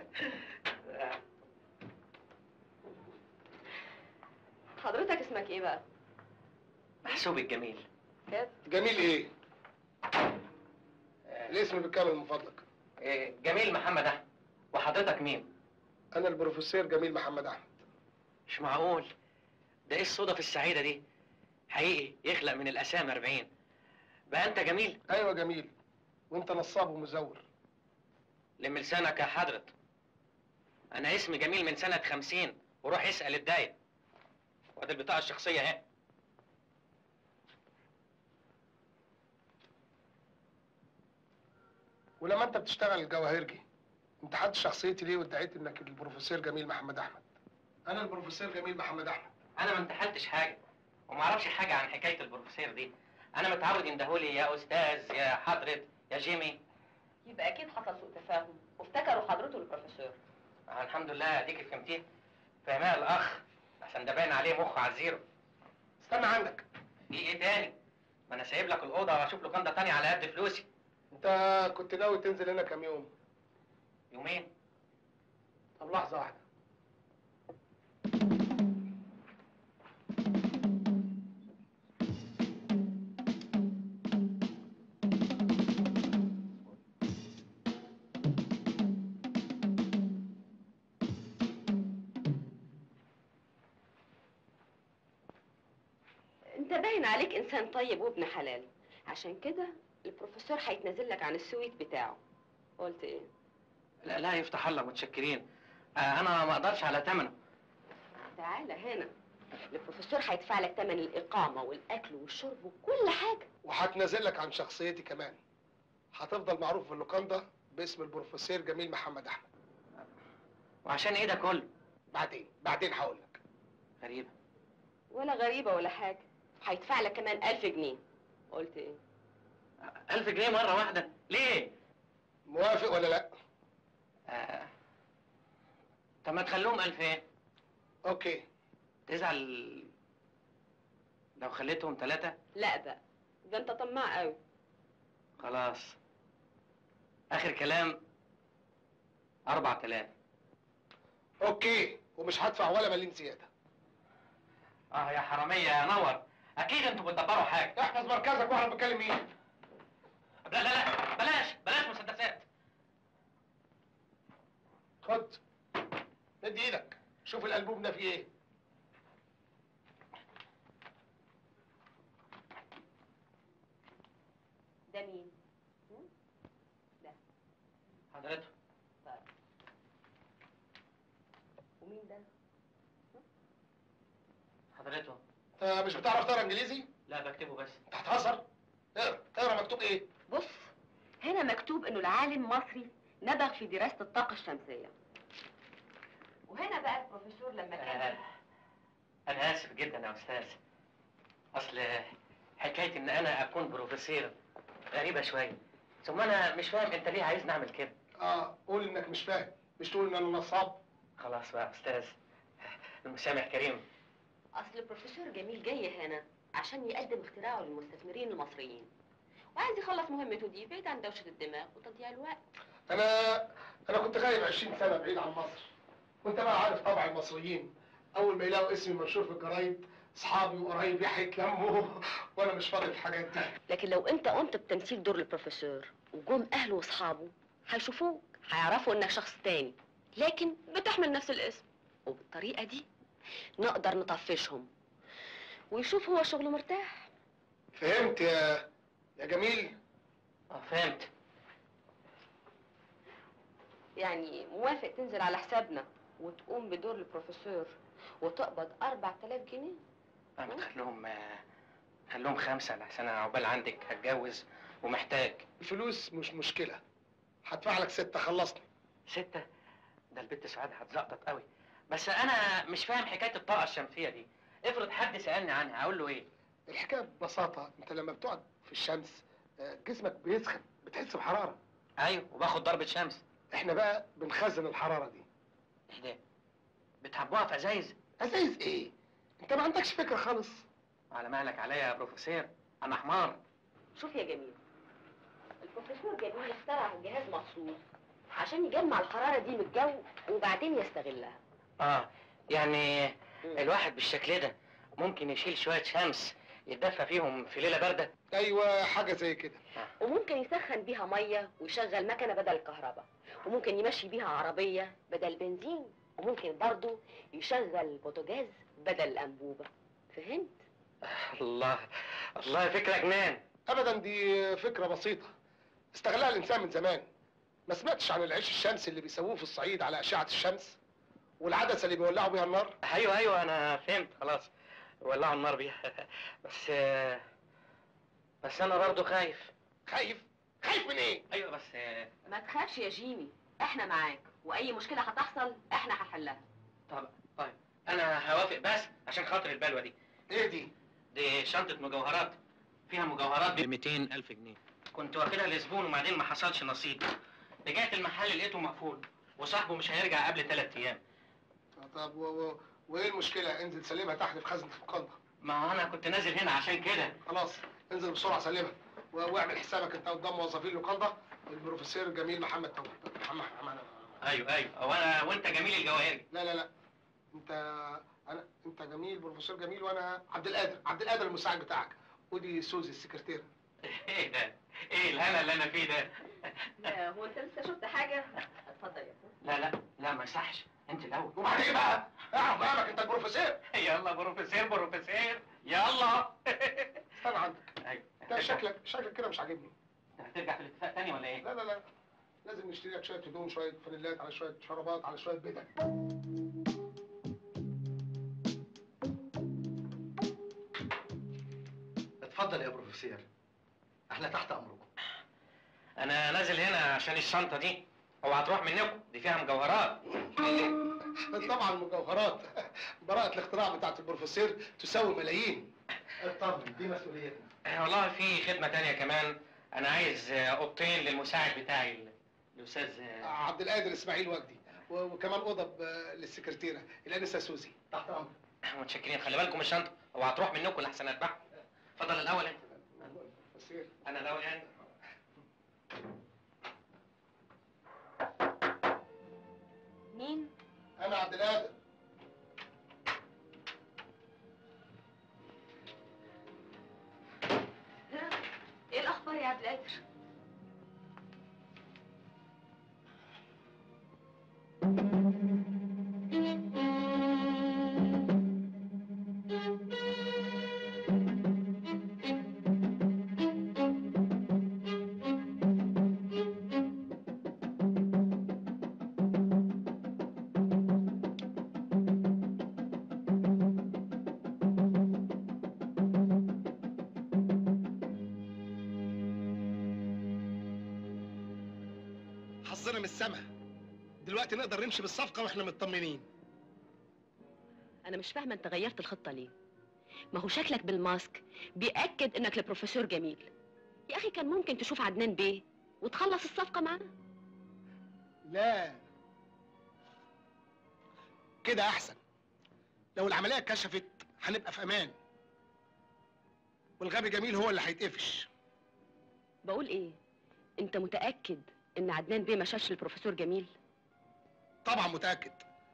A: حضرتك اسمك ايه بقى؟
F: محسوب الجميل.
A: كده؟
B: جميل ايه؟ الاسم بالكامل من فضلك.
F: إيه جميل محمد احمد. وحضرتك مين؟
B: انا البروفيسور جميل محمد احمد.
F: مش معقول. ده ايه الصدف السعيده دي؟ حقيقي يخلق من الاسامي أربعين. بقى انت جميل؟
B: ايوه جميل. وانت نصاب ومزور.
F: لم لسانك يا حضرة. انا اسمي جميل من سنه خمسين وروح اسال الدايق. وادي البطاقه الشخصيه اهي.
B: ولما انت بتشتغل الجواهرجي امتحنت شخصيتي ليه وادعيت انك البروفيسور جميل محمد احمد؟ انا البروفيسور جميل محمد احمد.
F: انا ما امتحنتش حاجه وما اعرفش حاجه عن حكايه البروفيسور دي. انا متعود يندهولي يا استاذ يا حضرة يا جيمي.
A: يبقى اكيد حصل سوء تفاهم وافتكروا حضرته البروفيسور.
F: آه الحمد لله اديك فهمتيه. فهمها الاخ عشان ده باين عليه مخه على الزيرو.
B: استنى عندك.
F: في ايه تاني؟ ما انا سايب لك الاوضه واشوف لوكاندا تانية على قد فلوسي.
B: انت كنت ناوي تنزل هنا كام يوم؟
F: يومين.
B: طب لحظه واحده.
A: انت باين عليك انسان طيب وابن حلال، عشان كده البروفيسور هيتنازل لك عن السويت بتاعه. قلت ايه؟
F: لا لا يفتح الله، متشكرين. آه انا ما اقدرش على ثمنه.
A: تعالى هنا، البروفيسور هيدفع لك ثمن الاقامه والاكل والشرب وكل حاجه.
B: وهتنازل لك عن شخصيتي كمان. هتفضل معروف في اللوكاندا باسم البروفيسور جميل محمد احمد.
F: وعشان ايه ده كله؟
B: بعدين بعدين هقول لك.
F: غريبه.
A: ولا غريبه ولا حاجه، هيدفع لك كمان ألف جنيه. قلت ايه؟
F: ألف جنيه مره واحده؟ ليه؟
B: موافق ولا لا؟
F: آه. طب ما تخلوهم ألفين.
B: اوكي.
F: تزعل لو خليتهم ثلاثة؟
A: لا بقى، ده انت طماع قوي.
F: خلاص، آخر كلام أربعة آلاف.
B: اوكي، ومش هدفع ولا مليم زيادة.
F: اه يا حرامية يا نور، أكيد أنتوا بتدبروا حاجة.
B: احفظ مركزك واحنا بنتكلم مين؟
F: لا لا لا، بلاش بلاش مسدسات.
B: خد، مد ايدك، شوف الألبوم ده فيه ايه.
A: ده مين؟ ده
F: حضرته.
A: طيب، ومين ده؟
F: حضرته.
B: انت مش بتعرف تقرا انجليزي؟
F: لا بكتبه بس.
B: انت هتهزر؟ اقرا اقرا مكتوب ايه؟
A: بص، هنا مكتوب انه العالم مصري نبغ في دراسة الطاقة الشمسية. وهنا بقى البروفيسور لما كان
F: آه. أنا آسف جدا يا أستاذ. أصل حكاية إن أنا أكون بروفيسور غريبة شوية. ثم أنا مش فاهم أنت ليه عايزني أعمل كده؟
B: اه، قول إنك مش فاهم، مش تقول إن أنا نصاب.
F: خلاص بقى يا أستاذ، المسامح كريم.
A: اصل البروفيسور جميل جاي هنا عشان يقدم اختراعه للمستثمرين المصريين، وعايز يخلص مهمته دي بعيد عن دوشة الدماغ وتضييع الوقت.
B: أنا أنا كنت غايب عشرين سنة بعيد عن مصر، وأنت بقى عارف طبع المصريين، أول ما يلاقوا اسمي منشور في الجرايد أصحابي وقرايبي هيتلموا وأنا مش فاضي الحاجات دي.
A: لكن لو انت قمت بتمثيل دور البروفيسور وجم اهله واصحابه هيشوفوك، هيعرفوا انك شخص تاني لكن بتحمل نفس الاسم، وبالطريقة دي نقدر نطفشهم ويشوف هو شغله مرتاح.
B: فهمت يا يا جميل؟
F: اه فهمت.
A: يعني موافق تنزل على حسابنا وتقوم بدور البروفيسور وتقبض أربعة آلاف جنيه؟
F: أنا تخليهم خليهم خمسة لحسن أنا عقبال عندك هتجوز ومحتاج.
B: الفلوس مش مشكلة، هدفع لك ستة خلصني.
F: ستة؟ ده البت سعاد هتزقطط قوي. بس أنا مش فاهم حكاية الطاقة الشمسية دي. افرض حد سألني عنها أقول له إيه؟
B: الحكاية ببساطة، أنت لما بتقعد في الشمس جسمك بيسخن، بتحس بحرارة.
F: أيوه، وباخد ضربة شمس.
B: إحنا بقى بنخزن الحرارة دي.
F: إيه ده؟ بتحبوها في أزايز؟
B: أزايز إيه؟ أنت ما عندكش فكرة خالص.
F: على مهلك عليا يا بروفيسور، أنا حمار.
A: شوف يا جميل، البروفيسور جميل اخترع جهاز مخصوص عشان يجمع الحرارة دي من الجو وبعدين يستغلها.
F: آه، يعني مم. الواحد بالشكل ده ممكن يشيل شوية شمس يتدفى فيهم في ليلة باردة؟
B: أيوة، حاجة زي كده.
A: آه. وممكن يسخن بيها مية ويشغل مكنة بدل الكهرباء، وممكن يمشي بيها عربية بدل بنزين، وممكن برضه يشغل بوتاجاز بدل الأنبوبة. فهمت؟
F: الله الله، فكرة جنان.
B: أبدا، دي فكرة بسيطة استغلها الإنسان من زمان. ما سمعتش عن العيش الشمسي اللي بيسووه في الصعيد على أشعة الشمس؟ والعدسة اللي بيولعوا بيها النار؟
F: أيوه أيوه، أنا فهمت خلاص، ولعوا النار بيها. بس بس أنا برضه خايف.
B: خايف؟ خايف من إيه؟
F: أيوه بس
A: ما تخافش يا جيمي، إحنا معاك، وأي مشكلة هتحصل إحنا هنحلها.
F: طب طيب، أنا هوافق بس عشان خاطر البلوة دي.
B: إيه دي؟
F: دي شنطة مجوهرات، فيها مجوهرات ب مئتين ألف جنيه. كنت واخدها لزبون وبعدين ما حصلش نصيب. رجعت المحل لقيته مقفول وصاحبه مش هيرجع قبل ثلاث ايام.
B: طب و... و... وايه المشكله؟ انزل سلمها تحت في خزنه القنطه.
F: ما هو انا كنت نازل هنا عشان كده.
B: خلاص انزل بسرعه سلمها و... واعمل حسابك انت قدام موظفين اللوكاندا البروفيسور جميل محمد توفيق. محمد محمد
F: ايوه ايوه، هو انا وانت جميل الجواهري.
B: لا لا لا انت انا انت جميل بروفيسور جميل وانا عبد القادر عبد القادر المساعد بتاعك، ودي سوزي السكرتيره.
F: ايه ده؟ ايه الهنا اللي انا فيه ده؟
A: لا هو انت لسه شفت حاجه؟ اتفضل يا فندم.
F: لا لا لا ما يصحش، انت الاول.
B: وبعدين بقى؟ اعرف مقامك انت البروفيسور.
F: يلا بروفيسور بروفيسور يلا.
B: استنى عندك.
F: ايوه
B: انت شكلك شكلك كده مش عاجبني.
F: انت هترجع في الاتفاق تاني ولا ايه؟
B: لا لا لا لازم نشتري لك شويه هدوم، شويه فانيلات، على شويه شرابات، على شويه بدل.
J: اتفضل يا بروفيسور، احنا تحت امركم.
F: انا نازل هنا عشان الشنطه دي، اوعى تروح منكم، دي فيها مجوهرات.
B: طبعا مجوهرات. براءة الاختراع بتاعت البروفيسور تساوي ملايين.
J: اطمن دي مسؤوليتنا.
F: والله في خدمه تانية كمان، انا عايز اوضتين للمساعد بتاعي الاستاذ
B: عبد القادر اسماعيل وجدي، وكمان اوضه للسكرتيره الانسه سوزي.
J: تحت امرك.
F: متشكرين، خلي بالكم الشنطه، اوعى تروح منكم لحسن اتبعها. اتفضل الاول انت. انا الاول يعني.
A: مين؟
B: انا عبد القادر.
A: ايه الاخبار يا عبد القادر؟
B: حظنا من السما، دلوقتي نقدر نمشي بالصفقه واحنا مطمنين.
A: انا مش فاهمه انت غيرت الخطه ليه؟ ما هو شكلك بالماسك بيأكد انك البروفيسور جميل. يا اخي كان ممكن تشوف عدنان بيه وتخلص الصفقه معاه.
B: لا كده احسن، لو العمليه اتكشفت هنبقى في امان، والغبي جميل هو اللي هيتقفش.
A: بقول ايه؟ انت متأكد ان عدنان بيه ما شافش البروفيسور جميل؟
B: طبعا متأكد.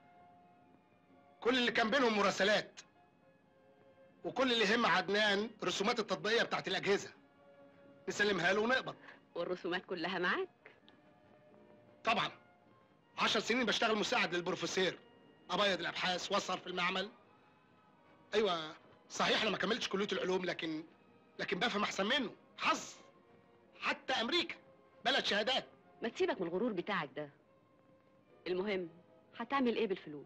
B: كل اللي كان بينهم مراسلات، وكل اللي يهم عدنان الرسومات التطبيقية بتاعت الأجهزة نسلمها له ونقبض.
A: والرسومات كلها معاك؟
B: طبعا. عشر سنين بشتغل مساعد للبروفيسور، أبيض الأبحاث وأسهر في المعمل. أيوة صحيح أنا ما كملتش كلية العلوم، لكن لكن بفهم أحسن منه. حظ. حتى أمريكا بلد شهادات.
A: ما تسيبك من الغرور بتاعك ده. المهم هتعمل ايه بالفلوس؟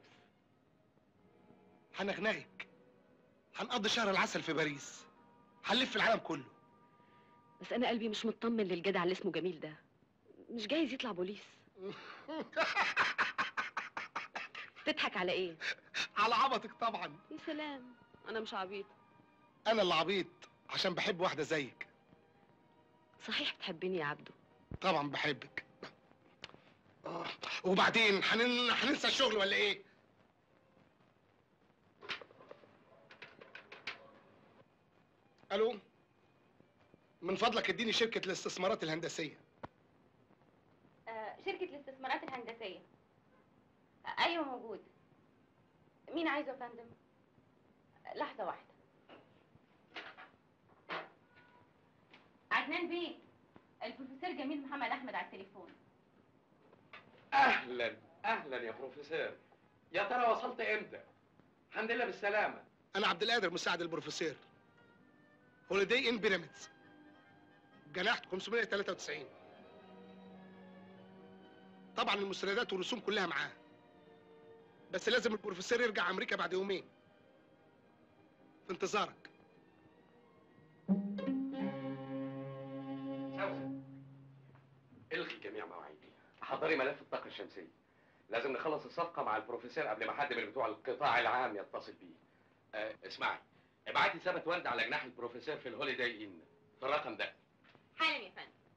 B: هنغنغك، هنقضي شهر العسل في باريس، هنلف العالم كله.
A: بس انا قلبي مش مطمن للجدع اللي اسمه جميل ده، مش جايز يطلع بوليس. تضحك على ايه؟
B: على عبطك طبعا.
A: يا سلام، انا مش عبيط.
B: انا اللي عبيط عشان بحب واحده زيك.
A: صحيح بتحبني يا عبدو؟
B: طبعا بحبك. آه. وبعدين هنن... هننسى الشغل ولا ايه؟ الو، من فضلك اديني شركه الاستثمارات الهندسيه.
G: آه شركة الاستثمارات الهندسية. آه ايوه موجود. مين عايزه يا فندم؟ لحظة واحدة. عدنان بيه، البروفيسور جميل محمد احمد على التليفون.
M: اهلا اهلا يا بروفيسور، يا ترى وصلت امتى؟ الحمد لله بالسلامه.
B: انا عبد القادر مساعد البروفيسور، هوليداي ان بيراميدز، جناح خمسمائة وثلاثة وتسعين. طبعا المستندات والرسوم كلها معاه، بس لازم البروفيسور يرجع امريكا بعد يومين. في انتظارك.
M: سوسن، الغي جميع مواعيدي، حضري ملف الطاقه الشمسيه. لازم نخلص الصفقه مع البروفيسور قبل ما حد من بتوع القطاع العام يتصل بيه. أه اسمعي، ابعتي ثبت ورد على جناح البروفيسور في الهوليداي ان في الرقم ده.
G: حالا يا فندم.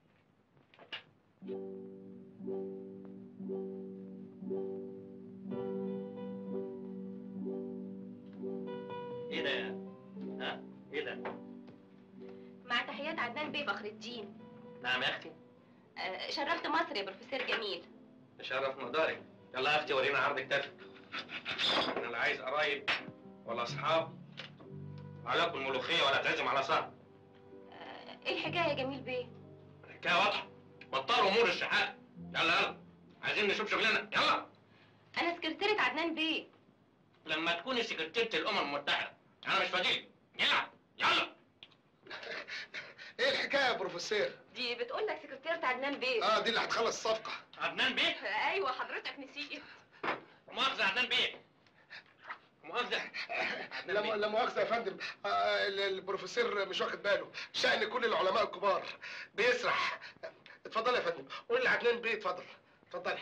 A: عدنان بيه فخر الدين.
F: نعم يا اختي.
A: آه، شرفت مصر يا بروفيسور جميل.
F: تشرف مقدارك. يلا يا اختي ورينا عرض كتافك. انا لا عايز قرايب ولا اصحاب ولا اكل ملوخيه ولا اتعزم على سهر.
A: آه، ايه الحكايه يا جميل بيه؟
F: الحكايه واضحه. بطلوا امور الشحات. يلا يلا عايزين نشوف شغلنا. يلا.
A: انا سكرتيرة عدنان بيه.
F: لما تكوني سكرتيرة الامم المتحده انا مش فاضيلك. يلا يلا.
B: ايه الحكايه يا بروفيسور؟
A: دي بتقول لك سكرتيرة عدنان بيه.
B: اه دي اللي هتخلص الصفقه.
F: عدنان بيه؟
A: ايوه حضرتك نسيت.
F: مؤاخذه عدنان بيه. مؤاخذه.
B: لا م- لا مؤاخذه يا فندم. آه ال- البروفيسور مش واخد باله شأن كل العلماء الكبار بيسرح. اتفضل يا فندم. قول لعدنان بيه. اتفضل اتفضل.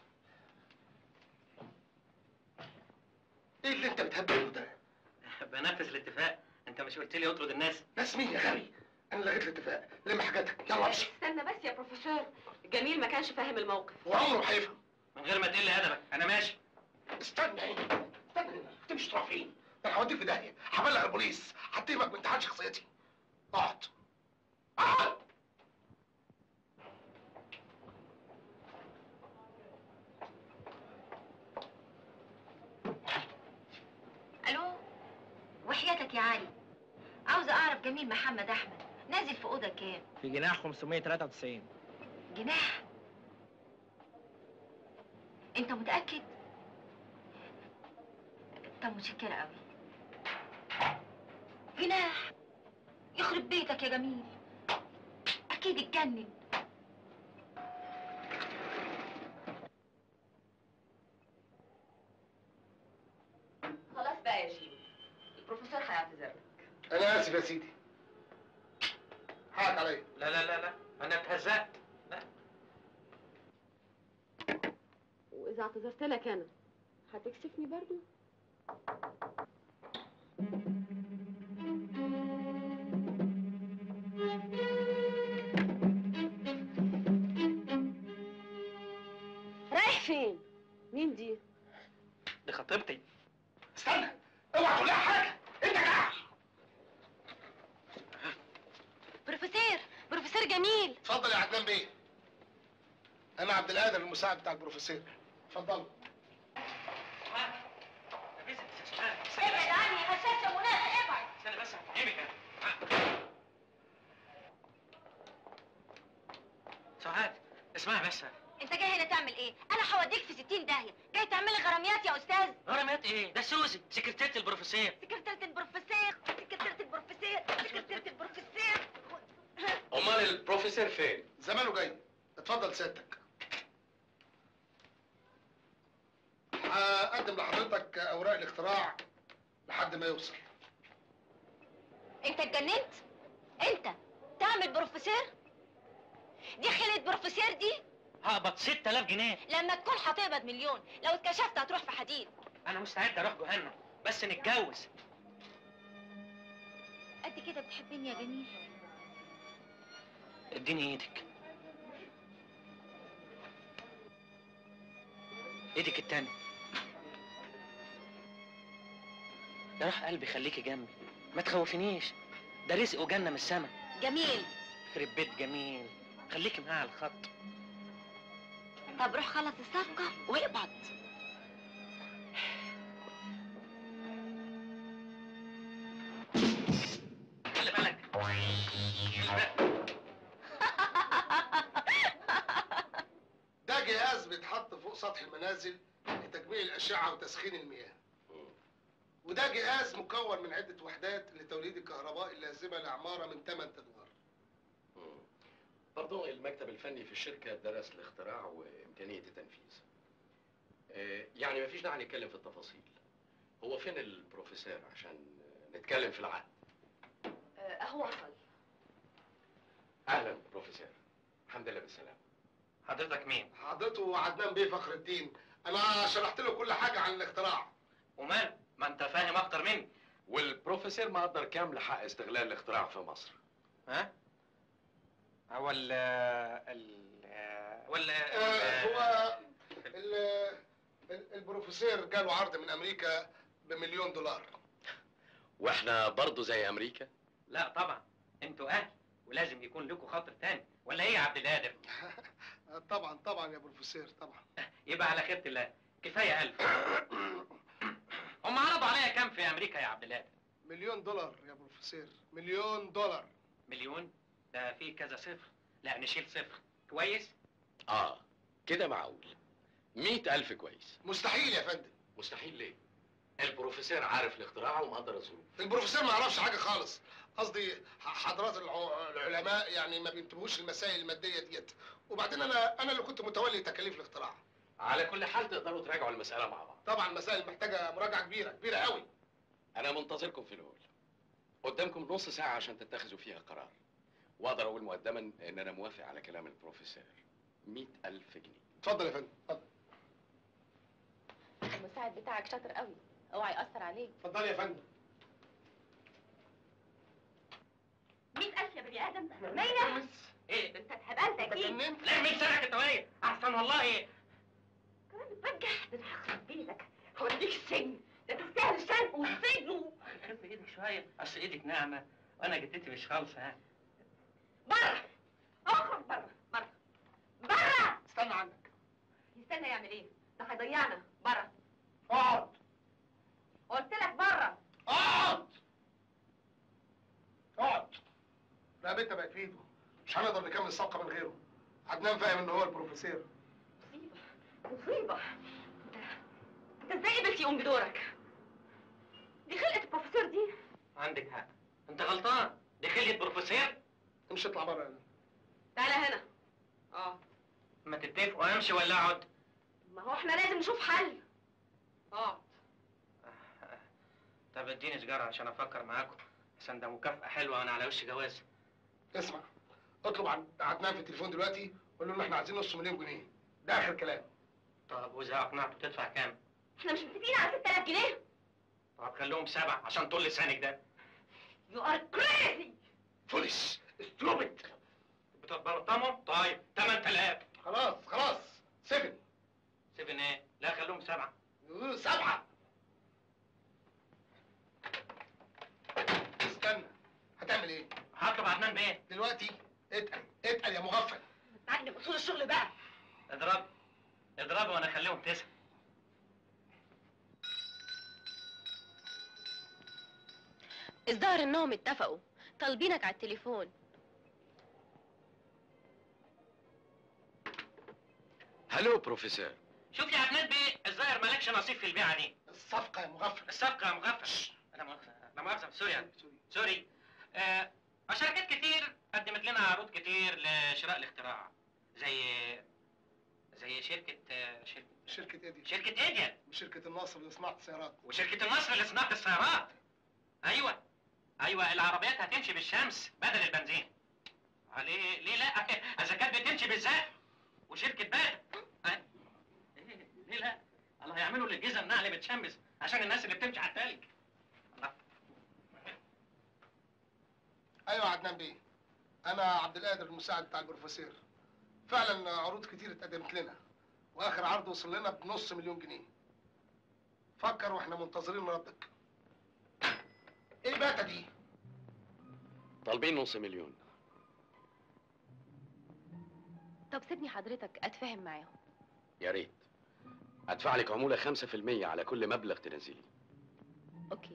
B: ايه اللي انت بتهبله ده؟
F: بنفذ الاتفاق. انت مش قلت لي اطرد الناس؟
B: ناس مين يا غبي؟ انا لغيت الاتفاق. لم حاجاتك يلا امشي.
A: استنى بس يا بروفيسور. جميل ما كانش فاهم الموقف.
B: وعمره ما هيفهم.
F: من غير ما تقل ادبك. انا ماشي.
B: استنى هنا استنى هنا. تمشي تروح فين؟ ده انا هوديك في داهيه. هبلغ البوليس. هتهمك بامتحان شخصيتي. اقعد اقعد.
G: الو، وحياتك يا علي عاوزه اعرف جميل محمد احمد نازل في اوضه كام؟
F: في جناح خمسمية وتلاتة وتسعين.
G: جناح؟ انت متاكد؟ طب متشكره قوي. جناح؟ يخرب بيتك يا جميل، اكيد اتجنن.
A: خلاص بقى يا جيمي، البروفيسور هيعتذر لك.
B: انا اسف يا سيدي. حقك عليا.
F: لا لا لا لا انا اتهزقت. لا.
A: واذا اعتذرت لك انا هتكسفني برضو؟ رايح فين؟ مين دي؟
F: دي خطيبتي.
B: استنى اوعى تقول لها حاجه. انت جاي.
G: بروفيسور بروفيسور جميل.
B: اتفضل يا عدنان بيه. انا عبد القادر المساعد بتاع البروفيسور. اتفضل.
G: ابعد عني يا غشاش يا منافق، ابعد.
F: استنى بس هفهمك انا. سعاد اسمعي بس.
G: انت جاي هنا تعمل ايه؟ انا هوديك في ستين داهيه، جاي تعمل لي غراميات يا استاذ؟
F: غرامات ايه؟ ده سوزي سكرتيرة البروفيسور.
G: سكرتيرة البروفيسور، سكرتيرة البروفيسور، سكرتيرة البروفيسور.
M: امال البروفيسور فين؟
B: زمانه جاي. اتفضل سيادتك. هقدم لحضرتك اوراق الاختراع لحد ما يوصل.
G: انت اتجننت؟ انت تعمل بروفيسور؟ دي خلة بروفيسور دي؟
F: هقبض ستة آلاف جنيه.
G: لما تكون هتقبض مليون، لو اتكشفت هتروح في حديد.
F: انا مستعد اروح جهنم بس نتجوز.
G: قد كده بتحبني يا جميل؟
F: اديني ايدك. ايدك التانية. يا روح قلبي خليكي جنبي، ما تخوفنيش، ده رزق وجنة من السما.
G: جميل.
F: يخرب بيت جميل، خليكي معايا على الخط.
G: طب روح خلص الصفقة واقبض.
F: خلي بالك.
B: ده جهاز بيتحط فوق سطح المنازل لتجميع الاشعه وتسخين المياه. وده جهاز مكون من عده وحدات لتوليد الكهرباء اللازمه لعماره من ثمان ادوار.
M: برضو المكتب الفني في الشركة درس الاختراع وإمكانية التنفيذ. آه، يعني مفيش داعي نتكلم في التفاصيل. هو فين البروفيسور عشان نتكلم في العقد؟
A: اهو وصل.
M: أهلا بروفيسور. الحمد لله بالسلامة.
F: حضرتك مين؟
B: حضرته عدنان بيه فخر الدين. انا شرحت له كل حاجه عن الاختراع.
F: ومال؟ ما انت فاهم اكتر مني.
M: والبروفيسور مقدر كام لحق استغلال الاختراع في مصر؟
F: ها؟ هو ال ال ولا
B: آه هو ال ال- البروفيسور جاله عرض من امريكا بمليون دولار.
M: واحنا برضو زي امريكا؟
F: لا طبعا انتوا اهل ولازم يكون لكم خاطر تاني، ولا ايه يا عبد القادر؟
B: طبعا طبعا يا بروفيسور طبعا.
F: يبقى على خيرة الله، كفايه ألف. هم عرضوا عليا كام في امريكا يا عبد القادر؟
B: مليون دولار يا بروفيسور، مليون دولار.
F: مليون؟ ده فيه كذا صفر. لا نشيل صفر. كويس؟
M: اه كده معقول. مئة ألف كويس.
B: مستحيل يا فندم.
M: مستحيل ليه؟ البروفيسور عارف الاختراع ومقدر الظروف.
B: البروفيسور ما يعرفش حاجه خالص. قصدي حضرات الع- العلماء يعني ما بينتبهوش للمسائل الماديه ديت، وبعدين انا انا اللي كنت متولي تكاليف الاختراع.
M: على كل حال تقدروا تراجعوا المسألة مع بعض.
B: طبعا المسائل محتاجه مراجعه كبيره كبيره قوي.
M: أنا منتظركم في الهول. قدامكم نص ساعة عشان تتخذوا فيها قرار. وأقدر أقول مقدما إن أنا موافق على كلام البروفيسور. مئة ألف جنيه.
B: اتفضل يا فندم، اتفضل.
A: المساعد بتاعك شاطر قوي، اوعى يأثر عليك.
B: اتفضل يا فندم.
K: مئة ألف يا بني آدم؟ مية؟
F: ايه؟
K: انت اتهبلت اكيد.
F: لا مين سرقك انت وهي؟ احسن والله.
K: كمان بتبجح، ده انا هخرب بيتك، هوديك السجن، ده تستاهل الشنق والسجن.
F: خف ايدك شويه، اصل ايدك ناعمه وانا جدتي مش خالصه ها.
K: بره! اخرج بره، بره، بره!
B: استنى عنك.
K: يستنى يعمل ايه؟ ده هيضيعنا، بره.
B: اقعد.
K: قلت لك بره.
B: اقعد. اقعد. رقبتنا بقت في ايده، مش هنقدر نكمل الصفقه من غيره. عدنان فاهم ان هو البروفيسور.
K: مصيبه مصيبه. انت انت ازاي قبلت يقوم بدورك؟ دي خلقه البروفيسور دي.
F: عندك حق، انت غلطان، دي خلقة بروفيسور.
B: امشي اطلع بره هنا.
K: تعالى هنا. اه
F: ما تتفقوا امشي ولا اقعد؟
K: ما هو احنا لازم نشوف حل. اقعد.
F: طب اديني سيجاره عشان افكر معاكم، عشان ده مكافأة حلوه وانا على وش جواز.
B: اسمع، اطلب عن عدنان في التليفون دلوقتي وقول له ان احنا عايزين نص مليون جنيه. ده اخر كلام.
F: طب واذا اقنعته تدفع كام؟
K: احنا مش متفقين على ستة آلاف جنيه؟
F: طب خليهم سبعه عشان طول لسانك ده.
K: يو ار كريزي.
B: فولش ستوبد.
F: بتبرطموا؟ طيب ثمانية آلاف.
B: خلاص خلاص. سفن.
F: سفن ايه؟ لا خليهم سبعه.
B: سبعه. استنى، هتعمل ايه؟
F: هطلب عدنان بيه
B: دلوقتي. اتقل اتقل يا مغفل.
K: تعالى اصول الشغل بقى.
F: اضرب اضرب وانا اخليهم تسعه.
A: الظاهر انهم اتفقوا، طالبينك على التليفون.
M: هلو بروفيسور.
F: شوف يا عدنان بيه، الظاهر مالكش نصيب في البيعه دي.
B: الصفقه يا مغفل.
F: الصفقه يا مغفل. لا مؤاخذه لا مؤاخذه سوري يعني. سوري. آه شركات كتير قدمت لنا عروض كتير لشراء الاختراع، زي زي شركه آه شركه
B: شركه ايديا.
F: شركه ايديا
B: وشركه النصر لصناعه السيارات.
F: وشركه النصر لصناعه السيارات. ايوه ايوه العربيات هتمشي بالشمس بدل البنزين. ليه ليه لا؟ اذا كانت بتمشي بالزيت. وشركه بدر. ليه لا؟ الله هيعملوا للجزم نعل بتشمس عشان الناس اللي بتمشي على التلج. الله.
B: ايوه يا عدنان بيه، انا عبد القادر المساعد بتاع البروفيسور. فعلا عروض كتير اتقدمت لنا، واخر عرض وصل لنا بنص مليون جنيه. فكر واحنا منتظرين ردك. ايه بقى دي؟
M: طالبين نص مليون.
A: طب سيبني حضرتك اتفاهم معاهم.
M: يا ريت. ادفع لك عمولة خمسة في المية على كل مبلغ تنزليه.
A: اوكي.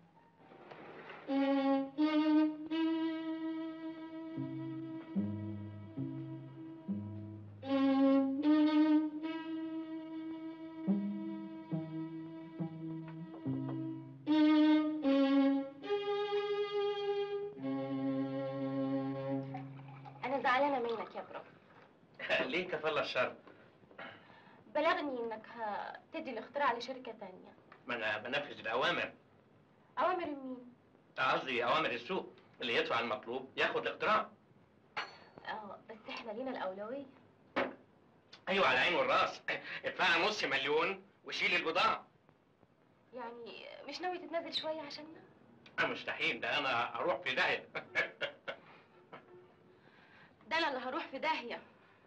G: أنا زعلانة منك يا بروف.
F: ليه كفل الشر؟
G: بلغني إنك هتدي الاختراع لشركة تانية.
F: ما انا بنفذ الاوامر.
G: أوامر مين؟
F: قصدي اوامر السوق، اللي يدفع المطلوب ياخد الاختراع.
G: اه بس احنا لينا الأولوية.
F: ايوه على العين والراس. ادفع نص مليون وشيل البضاعه.
G: يعني مش ناوي تتنازل شوية عشاننا؟
F: انا مستحيل، ده انا اروح في داهيه.
G: ده أنا اللي هروح في داهية.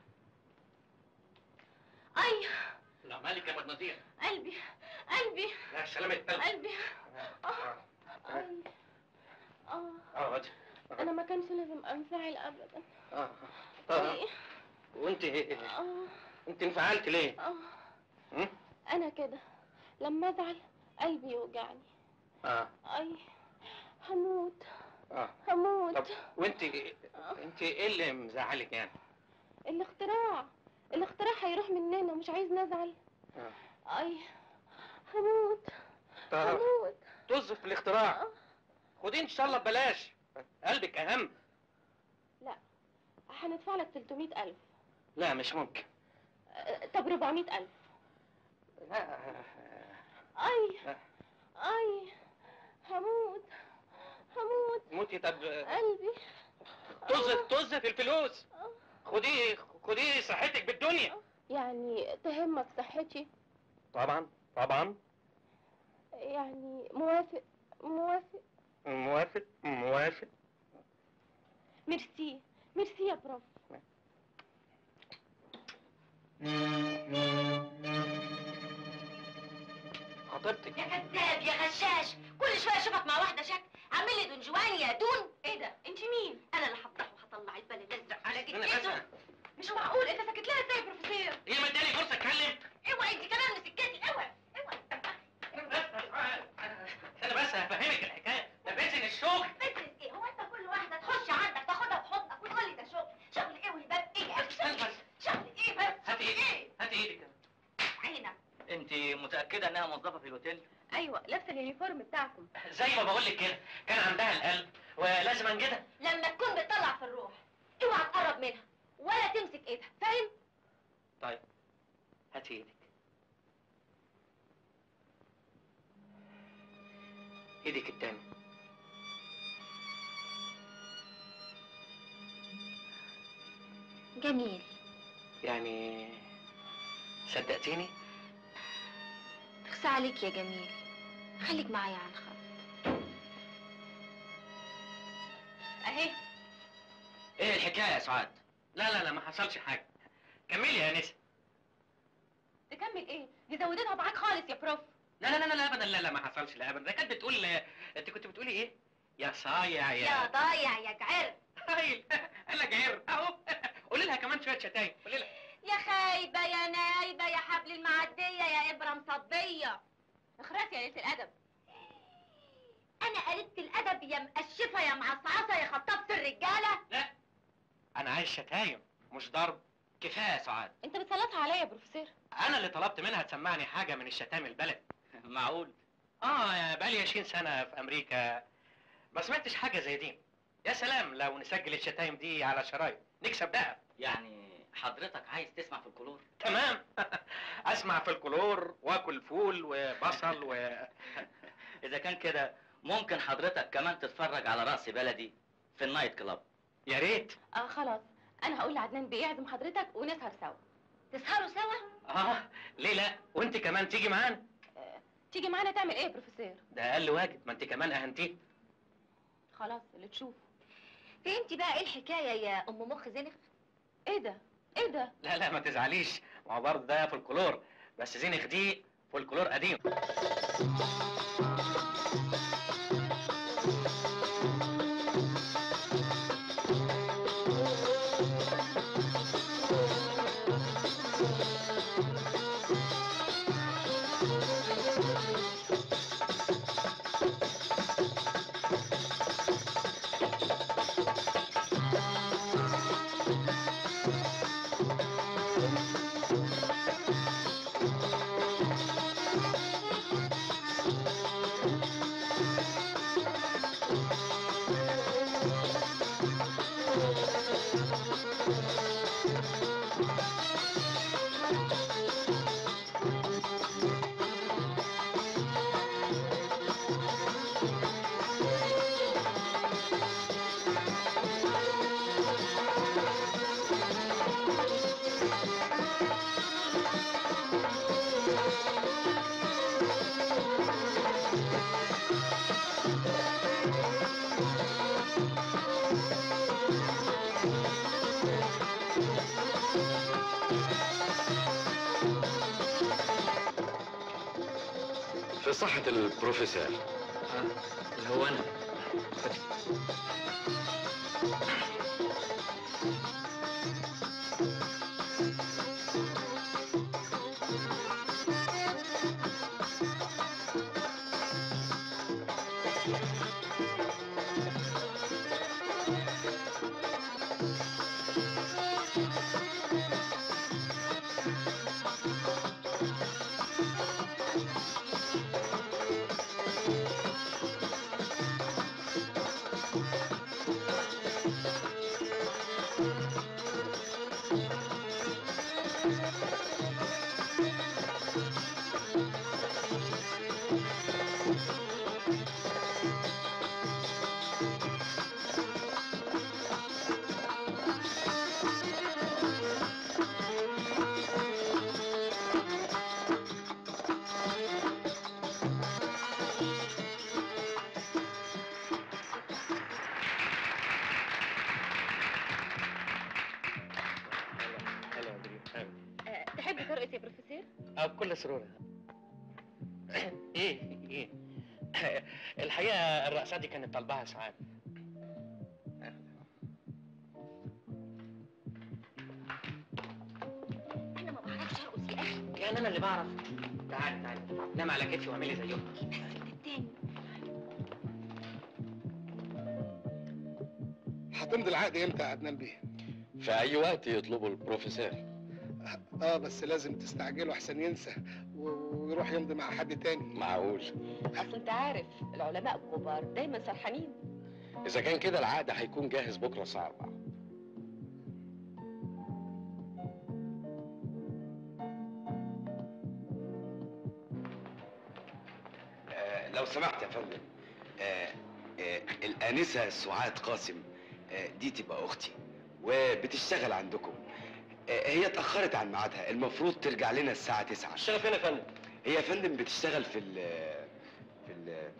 G: أي
F: لا مالك يا مدنظير؟
G: قلبي قلبي
F: لا سلامة قلبي.
G: قلبي. اه أي اه
F: اقعد
K: انا ما كانش لازم انفعل ابدا.
F: اه اه وانت
K: اه
F: انت انفعلت ليه؟
K: اه
F: هم؟
K: انا كده لما ازعل قلبي يوجعني.
F: اه
K: اي هموت
F: اه
K: هموت.
F: طب وانت انت ايه اللي مزعلك يعني؟
K: الاختراع الاختراع هيروح مننا، مش عايز نزعل.
F: اه
K: اي هموت
F: طب
K: هموت.
F: طز في الاختراع. خديه ان شاء الله ببلاش، قلبك اهم.
K: لا هندفع لك ثلاثمية ألف.
F: لا مش ممكن.
K: أه، طب أربعمية ألف.
F: لا
K: اي اي هموت هموت.
F: موتي. طب
K: قلبي
F: طز طز في الفلوس. خديه خديه صحتك بالدنيا.
K: يعني تهمك صحتي؟
F: طبعا طبعا.
K: يعني موافق موافق
F: موافق موافق.
K: ميرسي ميرسي يا بروف.
F: خطيبتك.
G: يا كذاب يا غشاش، كل شويه اشوفك مع واحده شك عامل لي دونجوان يا دون. ايه ده؟ انت مين؟ انا اللي هفضحه وهطلع البال الازرق على جدته. مش معقول انت ساكت لها ازاي يا بروفيسور؟
F: هي ما اداني فرصه اتكلم.
G: اوعي انت كمان مسكتي. اوعي اوعي.
F: انا بس هفهمك الحكايه، ده بيزن الشغل.
G: بزنس ايه؟ هو انت كل واحده تخش عندك تاخدها في حضنك وتقول لي ده شغل؟ شغل ايه والباب ايه يا اخي؟ شغل شغل ايه بس؟
F: هاتي ايدك هاتي ايدك.
G: عينك.
J: انت متاكده انها موظفه في الاوتيل؟
K: ايوه لابسه اليونيفورم بتاعكم.
F: زي ما بقول لك كده، كان عندها القلب ولازم انجدها.
G: لما تكون بتطلع في الروح اوعى تقرب منها ولا تمسك ايدها، فاهم؟
F: طيب هاتي ايدك. ايدك التاني.
G: جميل.
F: يعني صدقتيني؟
G: اخسى عليك يا جميل، خليك معايا على الخط.
K: اهي.
F: ايه الحكايه يا سعاد؟ لا لا لا ما حصلش حاجه. كملي يا نسا.
K: تكمل ايه؟ دي زودتها معاك خالص يا بروف.
F: لا لا لا لا ابدا. لا لا ما حصلش. لا ابدا. ده كانت بتقول، انت كنت بتقولي ايه؟ يا صايع يا
G: يا ضايع يا جعر.
F: هايل. انا جعر اهو. قولي لها كمان شويه شتايم. قولي لها
G: يا خايبه يا نايبه يا حبل المعديه يا ابره مصديه.
K: اخرسي يا قلة الادب.
G: انا قلت الادب يا مقشفه يا معصعصه يا خطابه الرجاله.
F: لا انا عايز شتايم مش ضرب. كفايه يا سعاد.
K: انت بتسلطها عليا يا بروفيسور.
F: انا اللي طلبت منها تسمعني حاجه من الشتايم البلد.
J: معقول؟
F: اه بقالي عشرين سنه في امريكا ما سمعتش حاجه زي دي. يا سلام لو نسجل الشتايم دي على شرايط نكسب دهب.
J: يعني حضرتك عايز تسمع في الكلور؟
F: تمام. اسمع في الكلور واكل فول وبصل و
J: اذا كان كده ممكن حضرتك كمان تتفرج على رقص بلدي في النايت كلاب.
F: يا ريت.
K: اه خلاص انا هقول لعدنان بيعزم حضرتك ونسهر سوا.
G: تسهروا سوا؟
F: اه ليه لا، وانت كمان تيجي معانا.
K: آه. تيجي معانا تعمل ايه يا بروفيسور؟
F: ده اقل واجب، ما انت كمان اهنتيه.
K: خلاص اللي تشوف.
G: فهمتي بقى ايه الحكايه يا ام مخ زنخ؟
K: ايه ده؟ ايه ده؟
F: لا لا ما تزعليش، ما هو برضه ده فولكلور، بس زينخ دي فولكلور قديم.
M: في صحة البروفيسور.
F: اللي هو انا.
K: ترقص يا بروفيسور؟
F: اه بكل سرور. ايه ايه الحقيقه الرقصه دي كانت طالباها ساعات.
K: انا ما بعرفش ارقص يا اخي.
F: يعني انا اللي بعرف. تعالي تعالي نام على كتفي واعملي زيهم.
K: ايه بس انت التاني.
B: هتمضي العقد امتى يا عدنان بيه؟
M: في اي وقت يطلبه البروفيسور.
B: اه بس لازم تستعجله احسن ينسى ويروح يمضي مع حد تاني.
M: معقول؟
A: اصل انت عارف العلماء الكبار دايما سرحانين.
M: اذا كان كده العقد هيكون جاهز بكره الساعه أربعة.
N: آه لو سمحت يا فندم، آه آه الآنسة سعاد قاسم آه دي تبقى أختي وبتشتغل عندكم. آه هي اتأخرت عن ميعادها، المفروض ترجع لنا الساعة تسعة.
F: بتشتغل فين يا فندم؟
N: هي يا فندم بتشتغل في ال في ال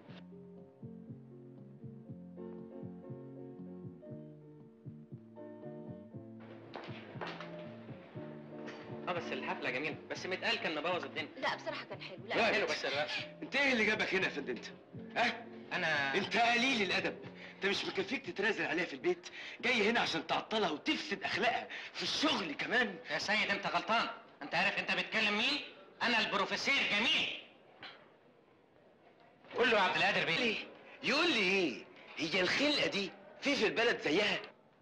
F: اه بس الحفله جميله، بس متقال كان مبوظ الدنيا.
K: لا بصراحه كان حلو. لا,
F: لا حلو بس الرقص.
N: انت ايه اللي جابك هنا يا فندم انت؟ ها؟
F: انا
N: انت قليل الادب، انت مش مكفيك تترازل عليها في البيت، جاي هنا عشان تعطلها وتفسد اخلاقها في الشغل كمان.
F: يا سيد انت غلطان، انت عارف انت بتكلم مين؟ انا البروفيسور جميل. قول له يا عبد القادر بيه.
N: ليه؟ يقول لي ايه؟ هي الخلقه دي في في البلد زيها؟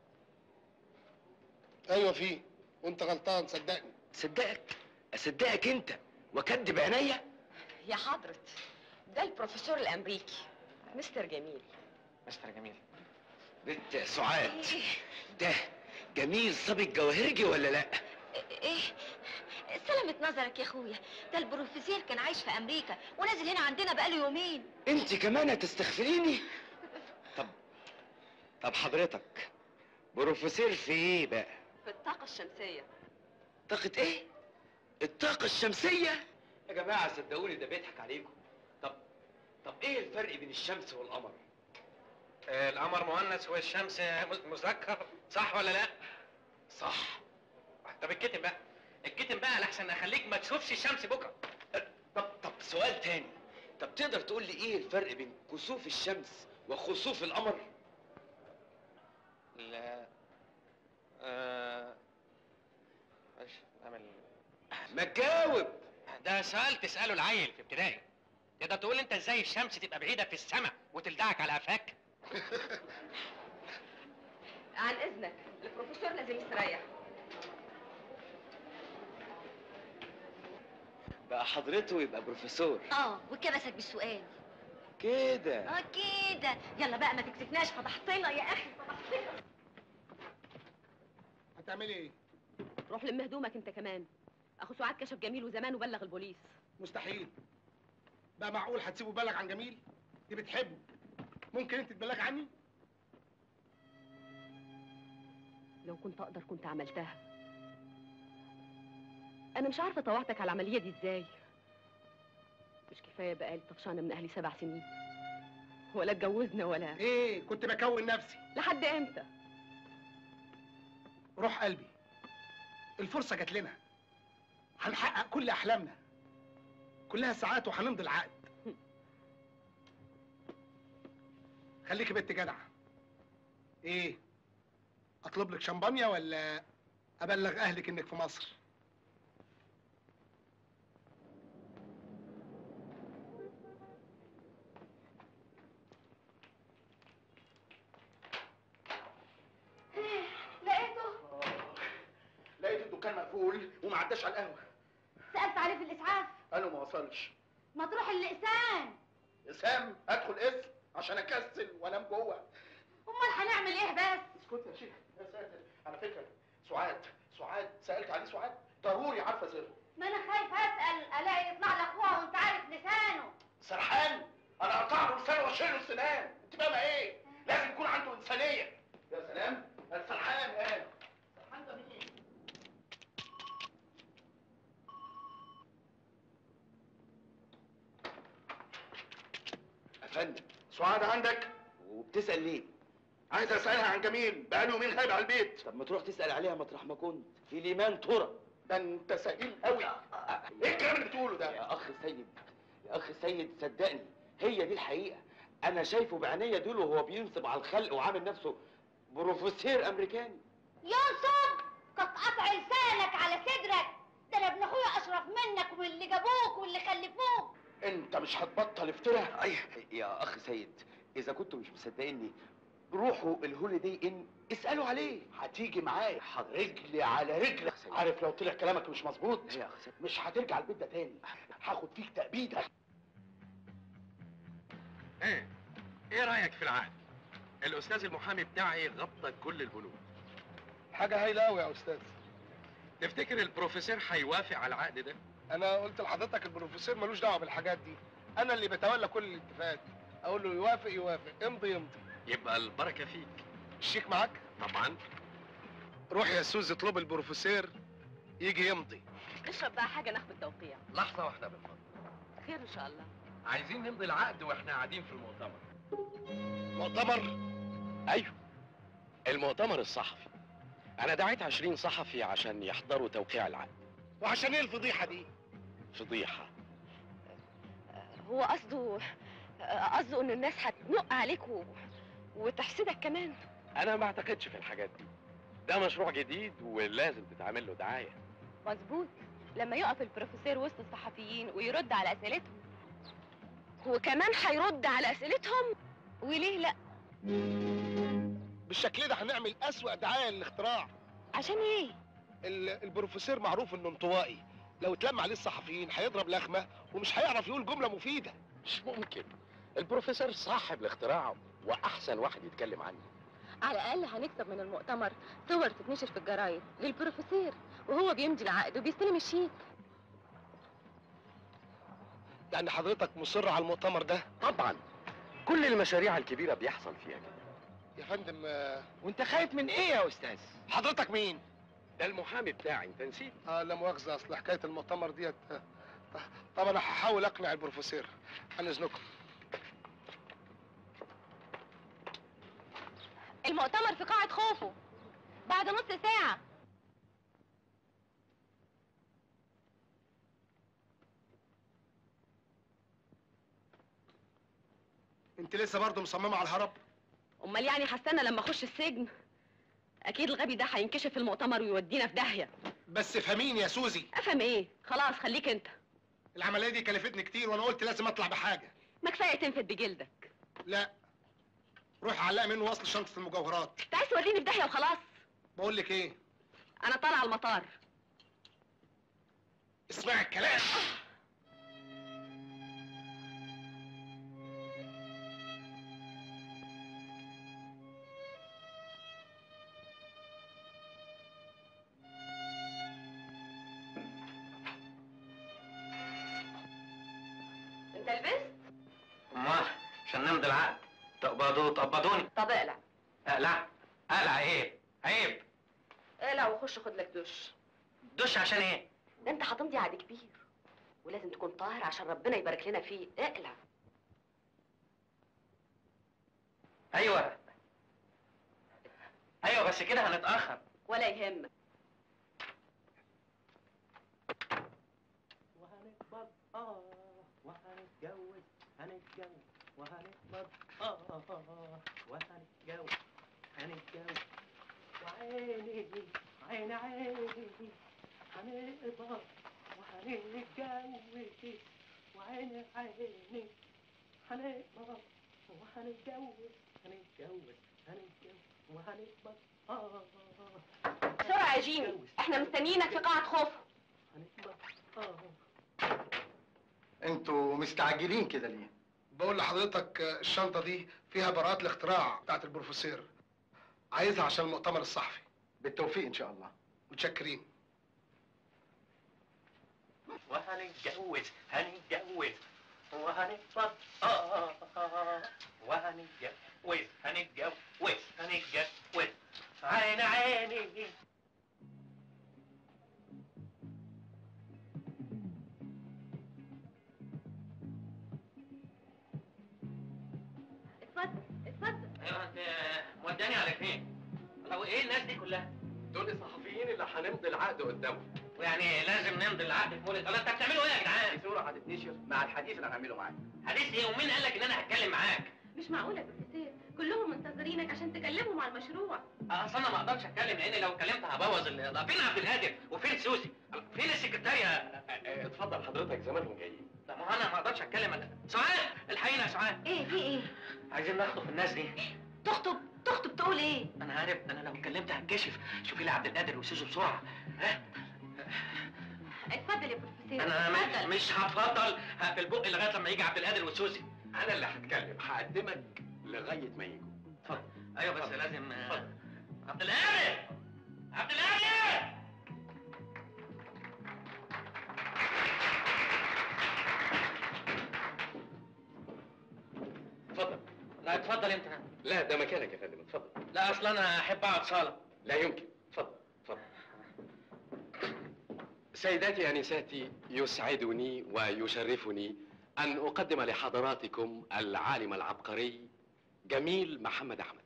B: ايوه في، وانت غلطان صدقني.
N: صدقك؟ اصدقك انت واكدب عينيا؟
A: يا حضرة ده البروفيسور الامريكي مستر جميل.
F: مستر جميل.
N: بنت سعاد، ده جميل صبي الجواهرجي ولا لا؟
G: ايه سلامة نظرك يا اخويا، ده البروفيسور كان عايش في امريكا ونازل هنا عندنا بقاله يومين.
N: انت كمان هتستغفريني؟ طب طب حضرتك بروفيسور في ايه بقى؟
A: في الطاقة الشمسية.
N: طاقة ايه؟ الطاقة الشمسية؟ يا جماعة صدقوني ده بيضحك عليكم. طب طب ايه الفرق بين الشمس والقمر؟
F: آه القمر مؤنث والشمس مذكر، صح ولا لا؟
N: صح.
F: طب الكتم بقى، الكتم بقى لحسن اخليك ما تشوفش الشمس بكره.
N: طب طب سؤال تاني، طب تقدر تقول لي ايه الفرق بين كسوف الشمس وخسوف القمر؟
F: لا آه... ايش اعمل؟
N: ما تجاوب.
F: ده سؤال تساله العيل في ابتدائي. تقدر تقول انت ازاي الشمس تبقى بعيده في السماء وتلدعك على قفاك؟
A: عن اذنك البروفيسور لازم يستريح.
N: بقى حضرته يبقى بروفيسور.
G: اه وكبسك بالسؤال
N: كده.
G: اه كده. يلا بقى ما تكسفناش، فضحتنا يا اخي فضحتنا.
B: هتعملي ايه؟
A: روح لم هدومك انت كمان. اخو سعاد كشف جميل وزمان وبلغ البوليس.
B: مستحيل. بقى معقول هتسيبه يبلغ عن جميل؟ دي بتحبه. ممكن انت تبلغ عني؟
A: لو كنت اقدر كنت عملتها. انا مش عارفه طوعتك على العمليه دي ازاي. مش كفايه بقالي طفشانه من اهلي سبع سنين ولا اتجوزنا ولا
B: ايه؟ كنت بكون نفسي.
A: لحد امتى؟
B: روح قلبي، الفرصه جات لنا، هنحقق كل احلامنا، كلها ساعات وهنمضي العقد. خليكي بنت جدعه. ايه؟ اطلب لك شمبانيا ولا ابلغ اهلك انك في مصر؟
G: لقيته؟
L: لقيت الدكان مقفول وما عداش على القهوه.
G: سألت عليه في الاسعاف؟
L: قالوا ما وصلش.
G: ما تروح الاقسام.
L: اسام ادخل اسم عشان اكسل وانام جوه.
G: امال هنعمل ايه بس؟
L: اسكت يا شيخ. يا ساتر، على فكره سعاد سعاد سالت عليه سعاد ضروري عارفه سره.
G: ما انا خايف اسال الاقي يطلع لاخوها وانت عارف لسانه.
L: سرحان، انا اقطع له لسانه واشيل له السنان. انت فاهمه ايه؟ لازم يكون عنده انسانيه. يا سلام، انا سرحان قال. سرحان ده مين؟
N: يا فندم
L: سعاد عندك؟
N: وبتسال ليه؟
L: عايز اسالها عن جميل، بقاله يومين غايب على البيت.
N: طب ما تروح تسال عليها مطرح ما كنت في ليمان ترى.
L: ده انت سئيل قوي. ايه الكلام اللي بتقوله ده؟
N: يا اخ سيد، يا اخ سيد صدقني هي دي الحقيقه. انا شايفه بعينيا دول وهو بينصب على الخلق وعامل نفسه بروفيسور امريكاني.
G: ينصب؟ قد قطع لسانك على صدرك، ده انا ابن اخويا اشرف منك ومن اللي جابوك واللي خلفوك.
L: انت مش هتبطل افتراء؟
N: اي يا اخ سيد، اذا كنتوا مش مصدقيني روحوا الهوليداي ان اسالوا عليه.
L: هتيجي معايا رجلي على رجلك. عارف لو طلع كلامك مش مظبوط مش هترجع البيت ده تاني، هاخد فيك تأبيدة.
M: ايه ايه رايك في العقد؟ الاستاذ المحامي بتاعي غطى كل البنود.
B: حاجه هايله قوي يا استاذ.
M: تفتكر البروفيسور هيوافق على العقد ده؟
B: انا قلت لحضرتك البروفيسور ملوش دعوه بالحاجات دي، انا اللي بتولى كل الاتفاقات. اقول له يوافق يوافق، امضي يمضي.
M: يبقى البركه فيك.
B: الشيك معاك؟
M: طبعا.
B: روح يا سوزي اطلب البروفيسور يجي يمضي.
A: اشرب بقى حاجه ناخد التوقيع.
M: لحظه واحده بالفضل.
A: خير ان شاء الله.
M: عايزين نمضي العقد واحنا قاعدين في المؤتمر.
B: مؤتمر؟
M: ايوه، المؤتمر الصحفي. انا دعيت عشرين صحفي عشان يحضروا توقيع العقد.
B: وعشان ايه الفضيحه دي؟
M: فضيحه.
A: هو قصده قصده ان الناس هتنق عليك و... وتحسدك كمان.
M: انا ما اعتقدش في الحاجات دي، ده مشروع جديد ولازم تتعمل له دعايه.
A: مظبوط، لما يقف البروفيسور وسط الصحفيين ويرد على اسئلتهم هو كمان هيرد على اسئلتهم، وليه لا؟
B: بالشكل ده هنعمل اسوأ دعايه للاختراع.
A: عشان ايه؟
B: البروفيسور معروف انه انطوائي، لو اتلم عليه الصحفيين هيضرب لخمه ومش هيعرف يقول جمله مفيده.
M: مش ممكن، البروفيسور صاحب الاختراع واحسن واحد يتكلم عنه.
A: على الاقل هنكسب من المؤتمر صور تتنشر في الجرايد للبروفيسور وهو بيمضي العقد وبيستلم الشيك.
B: يعني حضرتك مصر على المؤتمر ده؟
M: طبعا، كل المشاريع الكبيره بيحصل فيها كده.
B: يا فندم آه...
M: وانت خايف من ايه يا استاذ؟
B: حضرتك مين؟
M: ده المحامي بتاعي، انت نسيت؟
B: اه لا مؤاخذه، اصل حكايه المؤتمر ديت. طب انا هحاول اقنع البروفيسور. عن اذنكم.
A: المؤتمر في قاعة خوفو بعد نص ساعة.
B: انت لسه برضه مصممة على الهرب؟
A: امال يعني هستنى لما اخش السجن؟ اكيد الغبي ده هينكشف في المؤتمر ويودينا في داهية.
B: بس افهميني يا سوزي.
A: افهم ايه؟ خلاص خليك انت.
B: العملية دي كلفتني كتير وانا قلت لازم اطلع بحاجة.
A: ما كفاية تنفد بجلدك.
B: لا، روح علقها منه وصل شنطة المجوهرات.
A: انت عايز توديني في داهية وخلاص؟
B: بقول لك ايه؟
A: انا طالعة المطار.
B: اسمعي الكلام.
A: انت لبست؟
F: امال عشان نمضي العقد. تقبضوا تقبضوني.
A: طب اقلع.
F: اقلع؟ اقلع ايه؟ عيب.
A: اقلع وخش خد لك دش.
F: دش عشان ايه؟
A: ده انت هتمضي عقد كبير ولازم تكون طاهر عشان ربنا يبارك لنا فيه. اقلع.
F: ايوه ايوه بس كده هنتاخر.
A: ولا يهمك.
F: وهنكبر اه وهنتجوز هنتجوز وهنكبر اه وهنتجوز هنتجوز وعيني عين عيني هنكبر وهنتجوز وعين عيني هنكبر وهنتجوز هنتجوز هنتجوز وهنكبر اه.
A: بسرعة يا جيمي، احنا مستنيينك في قاعة خوف.
F: هنكبر اه.
B: انتوا مستعجلين كده ليه؟ بقول لحضرتك الشنطة دي فيها براءات الاختراع بتاعت البروفيسور. عايزها عشان المؤتمر الصحفي. بالتوفيق ان شاء الله. متشكرين.
F: وهنتجوز هنتجوز وهنكبر اه وهنتجوز هنتجوز هنتجوز عين عيني.
A: اتفضل اتفضل.
F: ايوه انت موداني على فين؟ طب ايه الناس دي كلها؟
M: دول الصحفيين اللي هنمضي العقد قدامهم.
F: ويعني لازم نمضي العقد في مولد. الله انت بتعملوا ايه يا جدعان؟
L: الصورة هتتنشر مع الحديث اللي هنعمله معاك.
F: حديث ايه؟ ومين قال لك ان انا هتكلم معاك؟
K: مش معقول يا بروفيسور، كلهم منتظرينك عشان تكلمهم على المشروع.
F: اصل انا ما اقدرش اتكلم لان لو اتكلمت هبوظ ال... فين عبد القادر؟ وفين سوسي؟ فين السكرتاريه؟
M: اتفضل حضرتك زمانهم جايين.
F: لا ما هو انا ما اقدرش اتكلم. سعاد الحقيقه يا سعاد.
K: ايه في ايه؟
F: عايزين نخطف الناس دي.
K: تخطب؟ تخطب تقول ايه؟
F: انا عارف انا لو اتكلمت هتكشف. شوفي لي عبد القادر وسوسي بسرعه. ها؟
K: اتفضل يا بروفيسور.
F: انا مش مش هتفضل هقفل بقي لغايه لما يجي عبد القادر وسوسي.
M: انا اللي هتكلم، هقدمك لغايه ما يجوا.
F: اتفضل. ايوه بس لازم اتفضل. عبد القادر! عبد القادر! اتفضل. لا اتفضل انت.
M: لا ده مكانك يا فندم، اتفضل.
F: لا اصل انا احب اقعد صاله.
M: لا يمكن، اتفضل اتفضل. سيداتي انساتي، يسعدني ويشرفني ان اقدم لحضراتكم العالم العبقري جميل محمد احمد.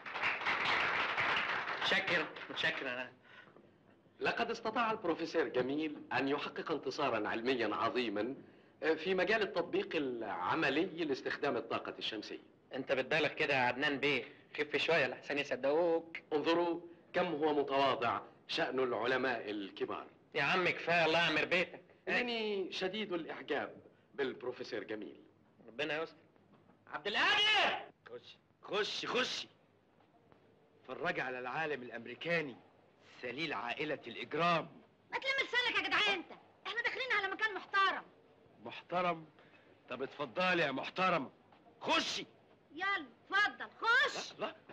F: متشكر متشكر. انا
M: لقد استطاع البروفيسور جميل ان يحقق انتصارا علميا عظيما في مجال التطبيق العملي لاستخدام الطاقة الشمسية.
F: انت بتبالغ كده يا عدنان بيه، خف شوية لحسن يصدقوك.
M: انظروا كم هو متواضع شأن العلماء الكبار.
F: يا عم كفاية الله يعمر بيتك.
M: إنني شديد الإعجاب بالبروفيسور جميل.
F: ربنا يستر. عبد القادر!
Q: خش خش خش. اتفرج على العالم الأمريكاني سليل عائلة الإجرام.
G: ما تلم لسانك يا جدعان انت، احنا داخلين على مكان محترم.
Q: محترم؟ طب اتفضلي يا محترمة، خشي.
G: يلا اتفضل خش.
Q: لا لا.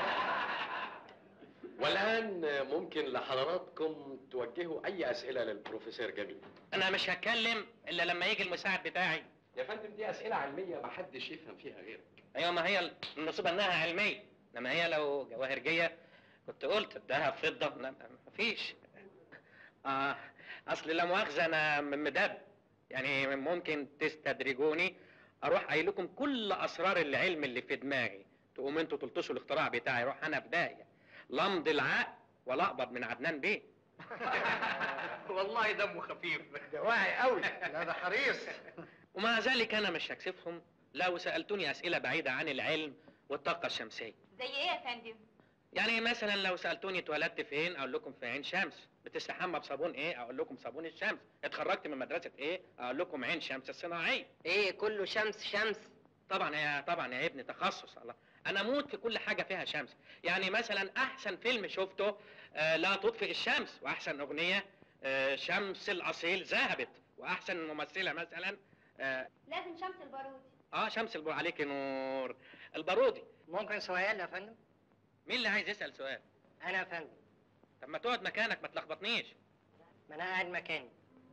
M: والآن ممكن لحضراتكم توجهوا أي أسئلة للبروفيسور جميل.
F: أنا مش هتكلم إلا لما يجي المساعد بتاعي.
M: يا فندم دي أسئلة علمية محدش يفهم فيها غيرك.
F: أيوة ما هي النصيبة إنها علمية، إنما هي لو جواهرجية كنت قلت الدهب فضة. لا مفيش. آه أصل لا مؤاخذة أنا مدب، يعني ممكن تستدرجوني أروح قايل لكم كل أسرار العلم اللي في دماغي، تقوم أنتوا تلطشوا الاختراع بتاعي، أروح أنا في داهية. لا امضي العقد ولا أقبض من عدنان بيه.
L: والله دمه خفيف.
J: ده واعي قوي. لا ده حريص.
F: ومع ذلك أنا مش هكسفهم لو سألتوني أسئلة بعيدة عن العلم والطاقة الشمسية.
K: زي ايه يا فندم؟
F: يعني مثلا لو سألتوني اتولدت فين أقول لكم في عين شمس. بتستحمى بصابون إيه؟ أقول لكم صابون الشمس. اتخرجت من مدرسة إيه؟ أقول لكم عين شمس الصناعية.
A: ايه كله شمس شمس؟
F: طبعا يا طبعا يا ابني تخصص. الله أنا أموت في كل حاجة فيها شمس. يعني مثلا أحسن فيلم شفته آه لا تطفئ الشمس، وأحسن أغنية آه شمس الأصيل ذهبت، وأحسن ممثلة مثلا آه
G: لازم شمس البارودي.
F: اه شمس البر عليك نور البارودي.
J: ممكن سؤال يا فندم؟
F: مين اللي عايز يسأل سؤال؟
J: أنا يا فندم.
F: طب ما تقعد مكانك ما تلخبطنيش.
J: ما أنا قاعد مكاني.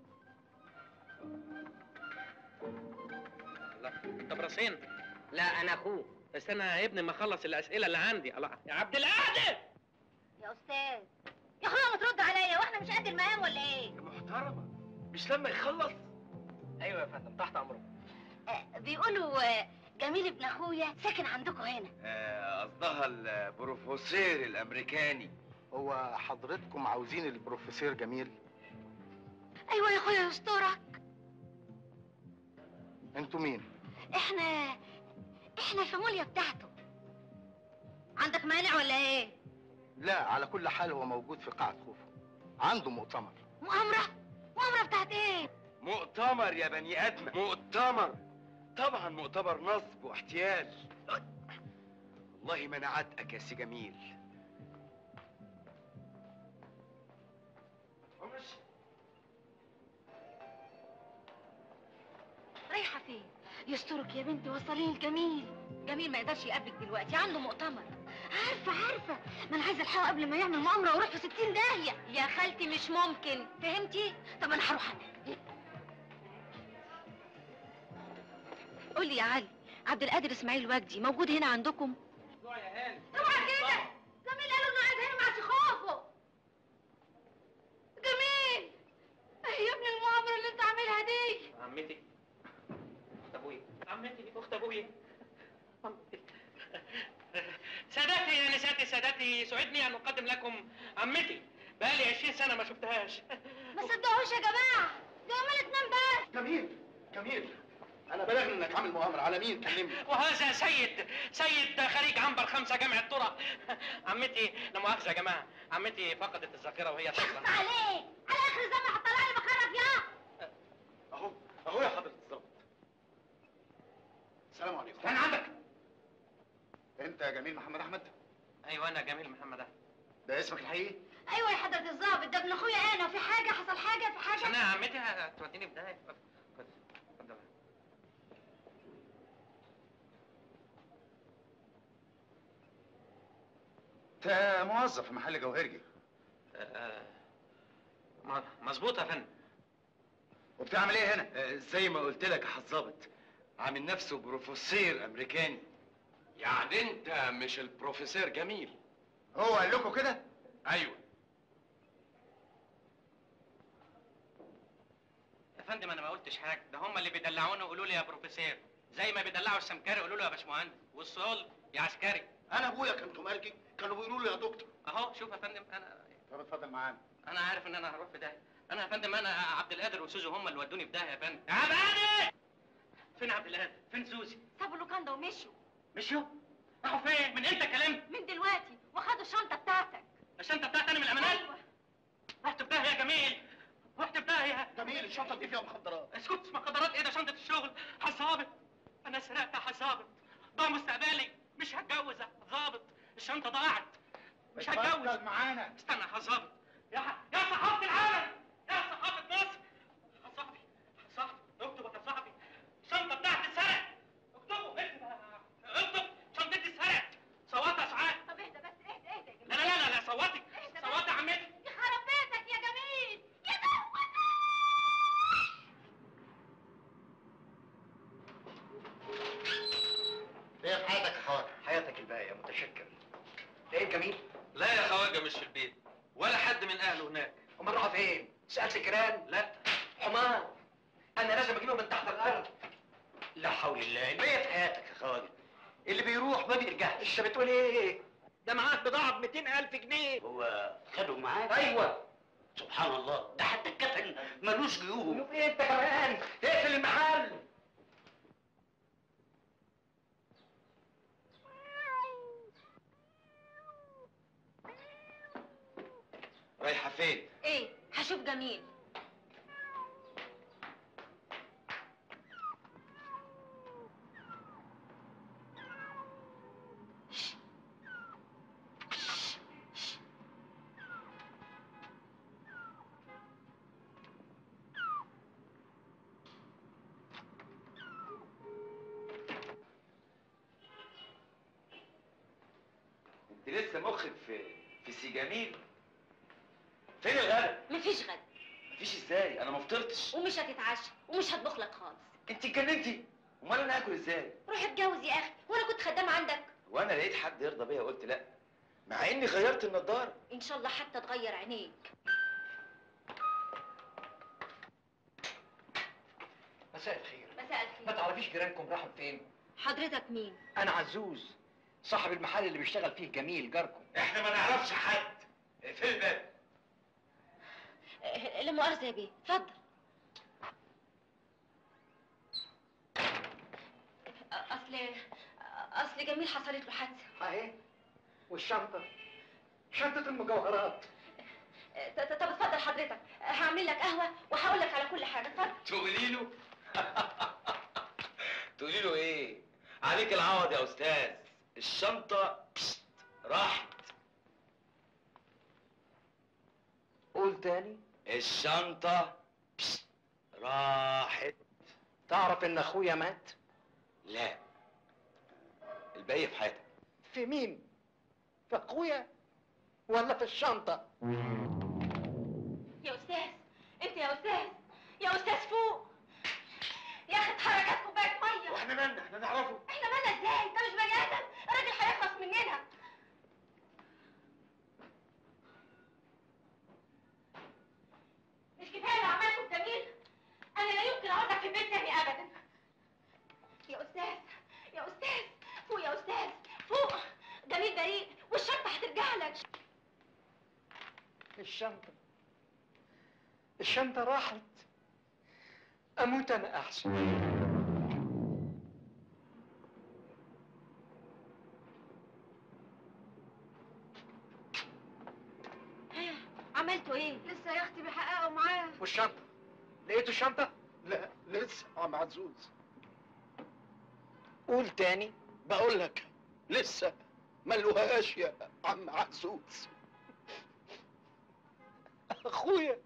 F: الله انت براسين؟
A: لا انا اخوه.
F: استنى يا ابني ما اخلص الاسئله اللي عندي. الله يا عبد القادر
G: يا استاذ يا اخويا ما ترد عليا، واحنا مش قد المقام ولا ايه؟
Q: يا محترمة مش لما يخلص.
J: أيوة يا فندم تحت أمرك.
G: آه بيقولوا آه جميل ابن اخويا ساكن عندكم هنا.
Q: آه، قصدها البروفيسور الأمريكاني.
B: هو حضرتكم عاوزين البروفيسور جميل؟
G: ايوه يا اخويا يسترك.
B: انتوا مين؟
G: احنا احنا الفاموليا بتاعته. عندك مانع ولا ايه؟
B: لا على كل حال هو موجود في قاعة خوفو، عنده مؤتمر.
G: مؤامرة؟ مؤامرة بتاعت ايه؟
Q: مؤتمر يا بني آدم، مؤتمر. طبعا مؤتمر نصب واحتيال. والله ما انا عاتقك يا سي جميل.
G: رايحة فين؟ يسترك يا بنتي وصليني الجميل. جميل ما يقدرش يقابلك دلوقتي، عنده مؤتمر. عارفة عارفة، ما انا عايزة الحقه قبل ما يعمل مؤامرة ويروح في ستين داهية.
K: يا خالتي مش ممكن.
G: فهمتي؟ طب انا هروح انا. قولي يا علي، عبد القادر اسماعيل وجدي موجود هنا عندكم؟
F: اسبوع يا هاني.
G: اوعى كده، جميل قالوا انه قاعد هنا مع شيخوفه. جميل يا ابن المؤامرة اللي انت عاملها دي.
F: عمتي اخت ابويا. عمتي اخت ابويا. عمتي. سادتي يا نساتي سادتي، سعدني ان اقدم لكم عمتي بقالي عشرين سنه ما شفتهاش.
G: ما صدقوش يا جماعه، دي عماله تنام بس.
L: جميل جميل، انا بلغني انك عامل مؤامره على مين؟ كلمني.
F: وهذا سيد سيد خريج عنبر خمسة جامعة طرة. عمتي لا مؤاخذة يا جماعة، عمتي فقدت الذاكرة وهي طفلة.
G: عليك على اخر الزمن هتطلع لي مخرج يا
L: اهو اهو يا حضرة الظابط. السلام عليكم.
J: كان عندك.
L: انت يا جميل محمد احمد؟
F: ايوه انا جميل محمد احمد.
L: ده اسمك الحقيقي؟
G: ايوه يا حضره الظابط، ده ابن اخويا انا. وفي حاجه حصل حاجه في حاجه؟
F: انا عمتي هتوديني في داهية. اتفضل.
L: انت موظف في محل جوهرجي.
F: آه، مظبوط يا فندم.
L: وبتعمل ايه هنا؟
Q: آه، زي ما قلت لك يا حظابط، عامل نفسه بروفيسور امريكاني.
M: يعني انت مش البروفيسور جميل؟
L: هو قال لكم كده؟
M: ايوه
F: يا فندم انا ما قلتش حاجة، ده هم اللي بيدلعوني ويقولوا لي يا بروفيسور، زي ما بيدلعوا السمكري يقولوا له يا باشمهندس، والصول يا عسكري.
L: انا ابويا كان تمرجي كانوا بيقولوا له يا دكتور.
F: اهو شوف يا فندم انا
L: طب اتفضل معانا.
F: انا عارف ان انا هروح في داهيه. انا يا فندم انا عبد القادر وسوزي هم اللي ودوني في داهيه يا فندم. يا عبد القادر فين عبد القادر؟ فين سوزي؟
G: سابوا اللوكاندا ومشوا.
F: مشيوا؟ راحوا فين؟ من امتى كلمت؟
G: من دلوقتي، وخدوا الشنطه بتاعتك.
F: الشنطه بتاعتي انا من الامانات؟
G: ايوه.
F: رحت في داهيه يا جميل، رحت في داهيه.
L: جميل الشنطه دي فيها مخدرات.
F: اسكت، مخدرات ايه؟ ده شنطه الشغل. حسابط انا سرقت يا حسابط، ضاع مستقبلي، مش هتجوز يا ظابط، الشنطه ضاعت، مش هتجوز.
L: اتفضل معانا.
F: استنى يا حسابط. يا ح... يا صحافة العالم، يا صحافة مصر. صاحبي صاحبي اكتب يا صاحبي، الشنطة بتاعتي اتسرقت. اكتبوا اكتب اكتب شنطتي اتسرقت. صوتي يا سعاد.
G: طب اهدى بس، اهدى اهدى يا جميل.
F: لا لا لا لا صوتي صوتي يا عمتي.
G: يخرب بيتك يا جميل يا
L: ايه في حياتك يا حوار؟
J: حياتك الباقيه، متشكر. ايه جميل؟
F: لا يا خواجه مش في البيت، ولا حد من اهله هناك.
J: امال راحوا فين؟ سالت الجيران؟
F: لا.
J: حمار، انا لازم اجيبه من تحت الارض. لا حول الله، الباقيه في حياتك يا خواجه، اللي بيروح ما بيرجعش. انت بتقول ايه؟ ده معاك بضاعه ب مئتين ألف جنيه.
O: هو خدهم معاك؟
J: ايوه.
O: سبحان الله، ده حتى الكفن ملوش جيوب.
J: شوف ايه انت كمان؟ اقفل المحل.
Q: رايحه فين؟
G: ايه؟ هشوف جميل.
Q: انت لسه مخك في في سي جميل؟ فين الغدا؟
G: مفيش غدا.
Q: مفيش ازاي؟ انا ما فطرتش.
G: ومش هتتعشى ومش هطبخ لك خالص.
Q: انت اتجننتي؟ امال انا اكل ازاي؟
G: روح اتجوز يا اخي، وانا كنت خدام عندك.
Q: وانا لقيت حد يرضى بيا قلت لا، مع اني غيرت النضاره.
G: ان شاء الله حتى تغير عينيك.
J: مساء الخير.
G: مساء الخير.
J: ما تعرفيش جيرانكم راحوا فين؟
G: حضرتك مين؟
J: انا عزوز، صاحب المحل اللي بيشتغل فيه جميل جاركم.
Q: احنا ما نعرفش حد. اقفل الباب.
G: لا مؤاخذة يا بيه، اتفضل. اصل اصل جميل حصلت له حادثة.
J: اهي. والشنطة؟ شنطة المجوهرات.
G: طب اتفضل حضرتك، هعمل لك قهوة وهقول لك على كل حاجة، اتفضل.
Q: تقولي له؟ تقولي له ايه؟ عليك العوض يا استاذ، الشنطة بشت راحت.
J: قول تاني.
Q: الشنطة بشت راحت.
J: تعرف ان اخويا مات؟
Q: لا، الباقية في حياتك.
J: في مين؟ في اخويا ولا في الشنطة؟
G: يا استاذ، انت يا استاذ، يا استاذ فوق يا اخي، اتحرك هات كوباية مية.
Q: واحنا مالنا؟ احنا نعرفه.
G: احنا مالنا ازاي؟ انت مش بني ادم، الراجل هيخلص مننا. مش كفايه اللي عملته بجميل؟ انا لا يمكن اقعدك في البيت تاني ابدا. يا استاذ، يا استاذ فوق، يا استاذ فوق، جميل بريء والشنطه هترجع لك.
R: الشنطة الشنطة راحت. أموت أنا أحسن.
G: عملتوا ايه؟ لسه يا اختي بيحققوا معاه.
R: والشنطة لقيتوا الشنطة؟
L: لا لسه عم عزوز.
R: قول تاني.
L: بقول لك لسه ما لقوهاش يا عم عزوز.
R: أخويا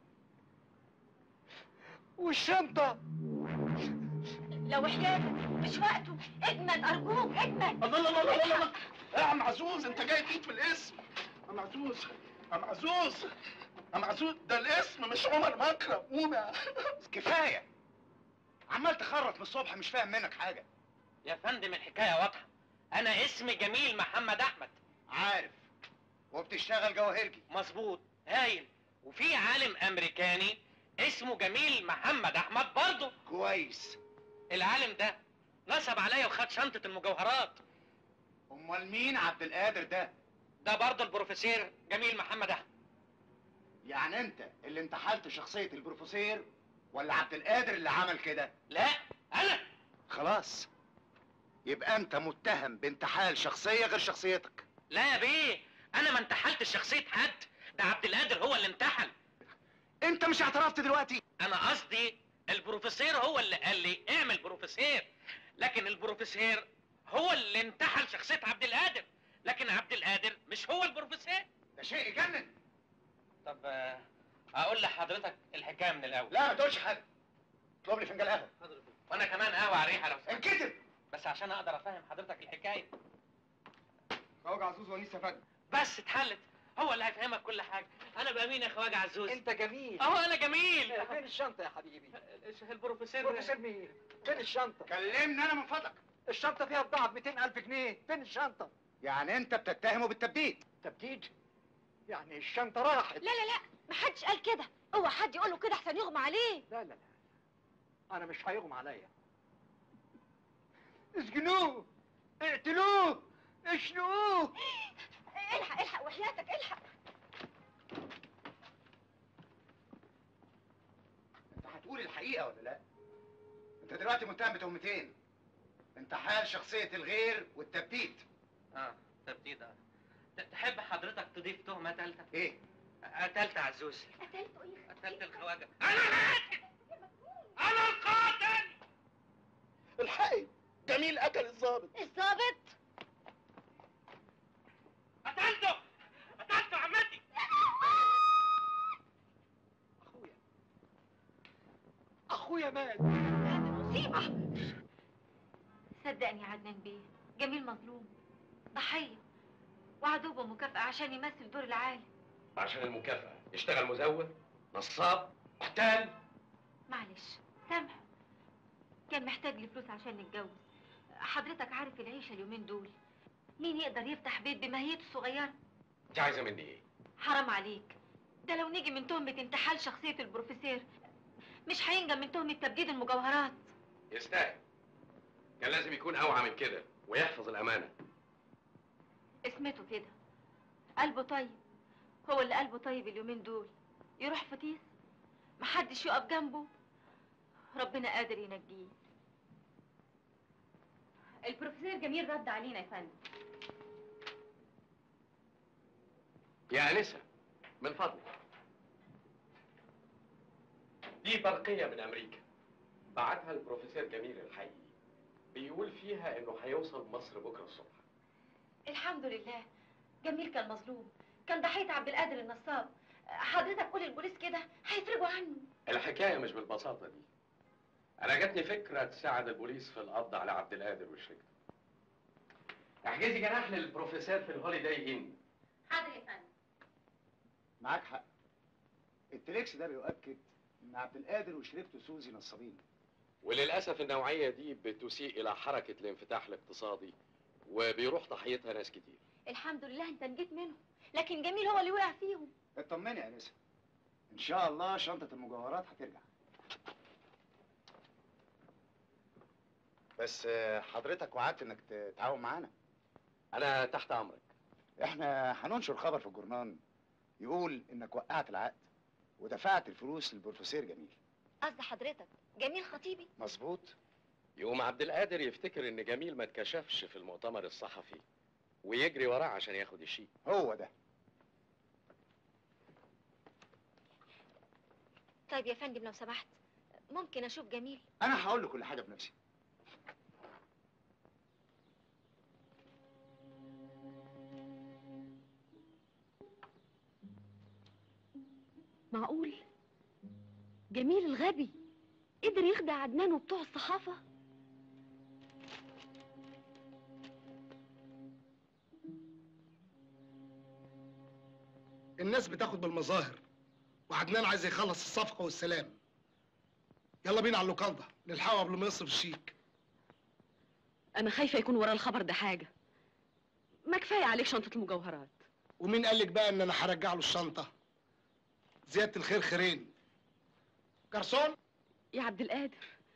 R: والشنطة.
G: لو حكايتك مش وقته، اجمد ارجوك اجمد.
L: الله الله الله الله الله يا عم عزوز، انت جاي تيجي في الاسم. عم عزوز عم عزوز عم عزوز، ده الاسم مش عمر مكرم. قوم يا
Q: كفايه عمال تخرط من الصبح، مش فاهم منك حاجه.
F: يا فندم الحكايه واضحه، انا اسمي جميل محمد احمد.
Q: عارف، وبتشتغل جواهرجي.
F: مظبوط، هايل. وفي عالم امريكاني اسمه جميل محمد احمد برضه.
Q: كويس.
F: العالم ده نصب عليا وخد شنطه المجوهرات.
Q: امال مين عبد القادر ده؟
F: ده برضه البروفيسور جميل محمد احمد.
Q: يعني انت اللي انتحلت شخصيه البروفيسور ولا عبد القادر اللي عمل كده؟
F: لا انا.
Q: خلاص، يبقى انت متهم بانتحال شخصيه غير شخصيتك.
F: لا يا بيه، انا ما انتحلتش شخصيه حد، ده عبد القادر هو اللي انتحل.
Q: انت مش اعترفت دلوقتي؟
F: انا قصدي البروفيسور هو اللي قال لي اعمل بروفيسور، لكن البروفيسور هو اللي انتحل شخصيه عبد القادر، لكن عبد القادر مش هو البروفيسور.
Q: ده شيء يجنن.
F: طب آه، اقول لحضرتك الحكايه من الاول.
Q: لا ما تقولش حاجه. اطلب لي فنجان قهوه.
F: وانا كمان قهوه على الريحه لو سمحت.
Q: انكتب.
F: بس عشان اقدر افهم حضرتك الحكايه.
Q: خواجه عزوز ونيس يا فندم.
F: بس اتحلت، هو اللي هيفهمك كل حاجه. انا بقى مين يا خواجه عزوز؟
R: انت جميل.
F: اهو انا جميل.
R: فين الشنطة يا حبيبي؟
F: البروفيسور.
R: بروفيسور مين؟ فين الشنطة؟
Q: كلمني انا من فضلك.
R: الشنطة فيها بضاعة ب مئتين ألف جنيه، فين الشنطة؟
Q: يعني انت بتتهمه بالتبديد؟
R: تبديد؟ يعني الشنطة راحت.
G: لا لا لا، محدش قال كده. اوعى حد يقول له كده احسن يغمى عليه.
R: لا لا لا، أنا مش هيغمى عليا. اسجنوه، اقتلوه، اشنقوه.
G: الحق الحق وحياتك الحق.
Q: انت هتقول الحقيقه ولا لا؟ انت دلوقتي متهم بتهمتين: انتحال شخصيه الغير والتبديد.
F: اه تبديد. اه تحب حضرتك تضيف تهمه ثالثه؟
Q: ايه؟
F: قتلت عزوز.
G: قتلته ايه؟
F: قتلت الخواجه. انا القاتل، انا القاتل.
L: الحقي، جميل قتل الضابط.
G: الضابط؟
F: قتلته قتلته عمتي.
R: اخويا اخويا مات.
G: مصيبه. صدقني يا عدنان بيه، جميل مظلوم، ضحيه، وعدوه بمكافأة عشان يمثل دور العالم.
M: عشان المكافأة يشتغل مزور، نصاب، محتال.
G: معلش سامحه، كان محتاج لفلوس عشان نتجوز. حضرتك عارف العيشه اليومين دول، مين يقدر يفتح بيت بماهيته الصغيره؟
M: انت عايزة مني ايه؟
G: حرام عليك، ده لو نيجي من تهمه انتحال شخصيه البروفيسور مش هينجم من تهمه تبديد المجوهرات.
M: يستاهل. كان لازم يكون اوعى من كده ويحفظ الامانة.
G: اسمته كده، قلبه طيب. هو اللي قلبه طيب اليومين دول يروح فتيس محدش يقف جنبه، ربنا قادر ينجيه. البروفيسور جميل رد علينا يا فندم.
M: يا انسة من فضلك، دي برقية من امريكا بعتها البروفيسور جميل الحقيقي، بيقول فيها انه هيوصل مصر بكره الصبح.
G: الحمد لله، جميل كان مظلوم، كان ضحية عبد القادر النصاب. حضرتك قول البوليس كده هيفرجوا عنه.
M: الحكاية مش بالبساطة دي. انا جاتني فكرة تساعد البوليس في القبض على عبد القادر وشركته. احجزي جناح للبروفيسور في الهوليداي ان.
G: حاضر يا فندم.
Q: معاك حق. التريكس ده بيؤكد ان عبد القادر وشريكته سوزي نصابين.
M: وللاسف النوعية دي بتسيء الى حركة الانفتاح الاقتصادي وبيروح ضحيتها ناس كتير.
G: الحمد لله انت نجيت منهم، لكن جميل هو اللي وقع فيهم.
Q: اطمني يا انسه، ان شاء الله شنطه المجوهرات هترجع. بس حضرتك وعدت انك تتعاون معانا.
M: انا تحت امرك.
Q: احنا هننشر خبر في الجورنال
O: يقول انك وقعت العقد ودفعت الفلوس للبروفيسور جميل.
G: قصد حضرتك جميل خطيبي؟
O: مظبوط.
M: يقوم عبد القادر يفتكر ان جميل ما اتكشفش في المؤتمر الصحفي ويجري وراه عشان ياخد الشيك.
O: هو ده.
G: طيب يا فندم لو سمحت ممكن اشوف جميل؟
O: انا هقول له كل حاجه بنفسي.
A: معقول جميل الغبي قدر يخدع عدنان وبتوع الصحافة؟
B: الناس بتاخد بالمظاهر وعدنان عايز يخلص الصفقة والسلام. يلا بينا على اللوكالده نلحقه قبل ما يصرف الشيك.
A: أنا خايفة يكون ورا الخبر ده حاجة. ما كفاية عليك شنطة المجوهرات.
B: ومين قال لك بقى ان انا هرجع له الشنطة؟ زيادة الخير خيرين. جرسون
A: يا عبد القادر.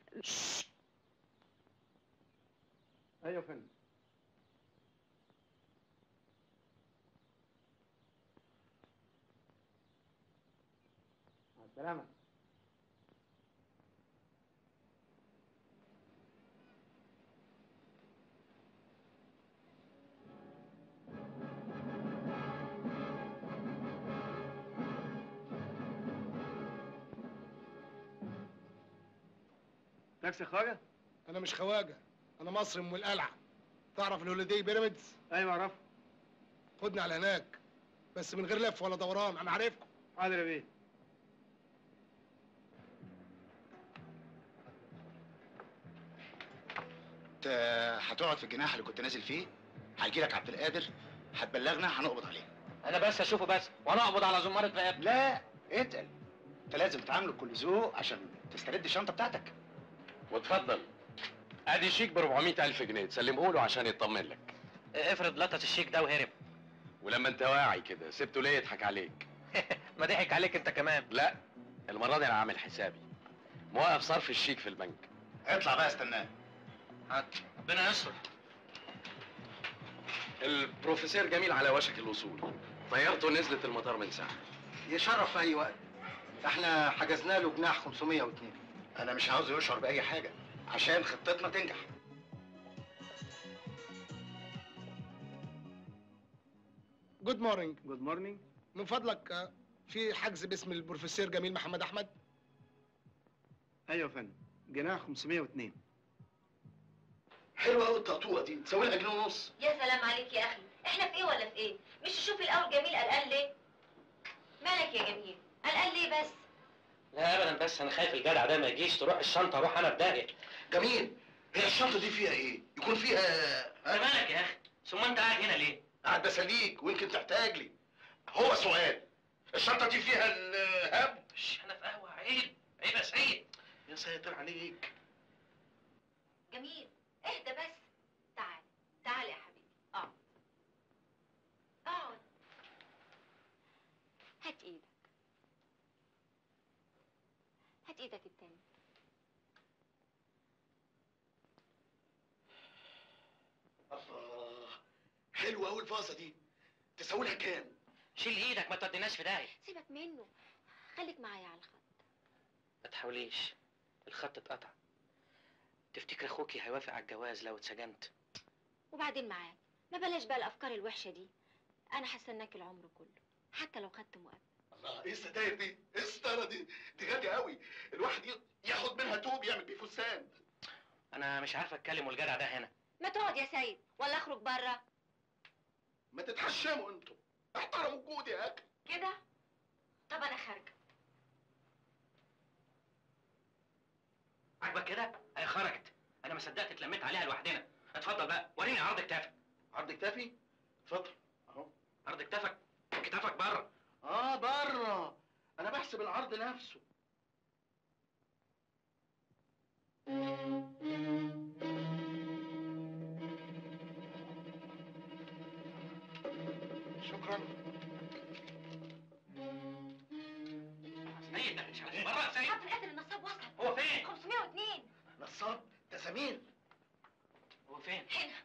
P: ايوه يا فندم. مع السلامة. تاكسي خواجه؟
B: انا مش خواجه، انا مصري ام القلعه. تعرف الهوليدي بيراميدز؟
P: ايوه اعرفه.
B: خدني على هناك بس من غير لف ولا دوران، انا عارفكم.
P: حاضر يا بيه.
O: انت هتقعد في الجناح اللي كنت نازل فيه، هيجي لك عبد القادر هتبلغنا هنقبض عليه.
F: انا بس اشوفه بس وانا اقبض على زمارة رقبتي.
O: لا اتقل، انت لازم تعامله بكل ذوق عشان تسترد الشنطه بتاعتك.
M: واتفضل ادي شيك ب أربعمية ألف جنيه تسلمه له عشان يطمن لك.
F: افرض لطش الشيك ده وهرب.
M: ولما انت واعي كده سبته ليه يضحك عليك؟
F: ما ضحك عليك انت كمان.
M: لا المره دي انا عامل حسابي موقف صرف الشيك في البنك.
O: اطلع بقى استناه.
F: ربنا يستر.
M: البروفيسور جميل على وشك الوصول، طيارته نزلت المطار من ساعه.
J: يشرف في اي وقت. احنا حجزنا له جناح خمسمية واتنين.
O: انا مش عاوزه يشعر باي حاجه عشان خطتنا تنجح.
B: جود مورنينج.
P: جود مورنينج.
B: من فضلك آه، في حجز باسم البروفيسور جميل محمد احمد؟
P: ايوه يا فندم، جناح خمسمية واتنين.
L: حلوه قوي الطقطوقه دي، تساوي لها جنيه ونص.
G: يا سلام عليك يا اخي، احنا في ايه ولا في ايه؟ مش تشوف الاول جميل قلقان ليه؟ مالك يا جميل؟ قلقان ليه بس؟
F: لا ابدا، بس انا خايف الجدع ده ما يجيش تروح الشنطه اروح انا في داهيه.
L: جميل، هي الشنطه دي فيها ايه؟ يكون فيها
F: انت مالك يا اخي؟ ثم انت قاعد هنا ليه؟
L: قاعد بسليك ويمكن تحتاج لي. هو سؤال، الشنطه دي فيها الهبد؟
F: انا في قهوه. عيب عيب يا سيد.
L: يا ساتر عليك.
G: جميل اهدى بس. تعال تعال يا حبيبي، اقعد اقعد. هات ايدك، هات ايدك التاني.
L: الله، حلوه قوي الفازه دي، تساوي لها كام؟
F: شيل ايدك ما توديناش في داهيه.
G: سيبك منه، خليك معايا على الخط.
F: ما تحاوليش، الخط اتقطع. تفتكر اخوكي هيوافق على الجواز لو اتسجنت؟
G: وبعدين معاك، ما بلاش بقى الافكار الوحشه دي. انا هستناك العمر كله حتى لو خدت مؤبد.
L: الله، ايه الستاير دي؟ ايه الستاره دي؟ دي غاليه قوي، الواحد ي- ياخد منها توب يعمل بيه فستان.
F: انا مش عارف اتكلم والجدع ده هنا.
G: ما تقعد يا سيد ولا اخرج بره.
L: ما تتحشموا انتوا، احترموا وجودي يا اخي.
G: كده؟ طب انا خارجه.
F: عاجبك كده؟ هي خرجت. انا ما صدقت اتلميت عليها لوحدنا. اتفضل بقى وريني عرض كتافك.
L: عرض كتافي؟ اتفضل اهو.
F: عرض كتافك، كتافك بره.
L: اه بره، انا بحسب العرض نفسه. شكرا.
F: سيد ده مش عارف بره. سيد
G: عبد القادر النصاب وصل.
F: هو فين؟
G: خمسمية واتنين.
L: نصاب؟ ده زميل.
F: هو فين؟
G: هنا.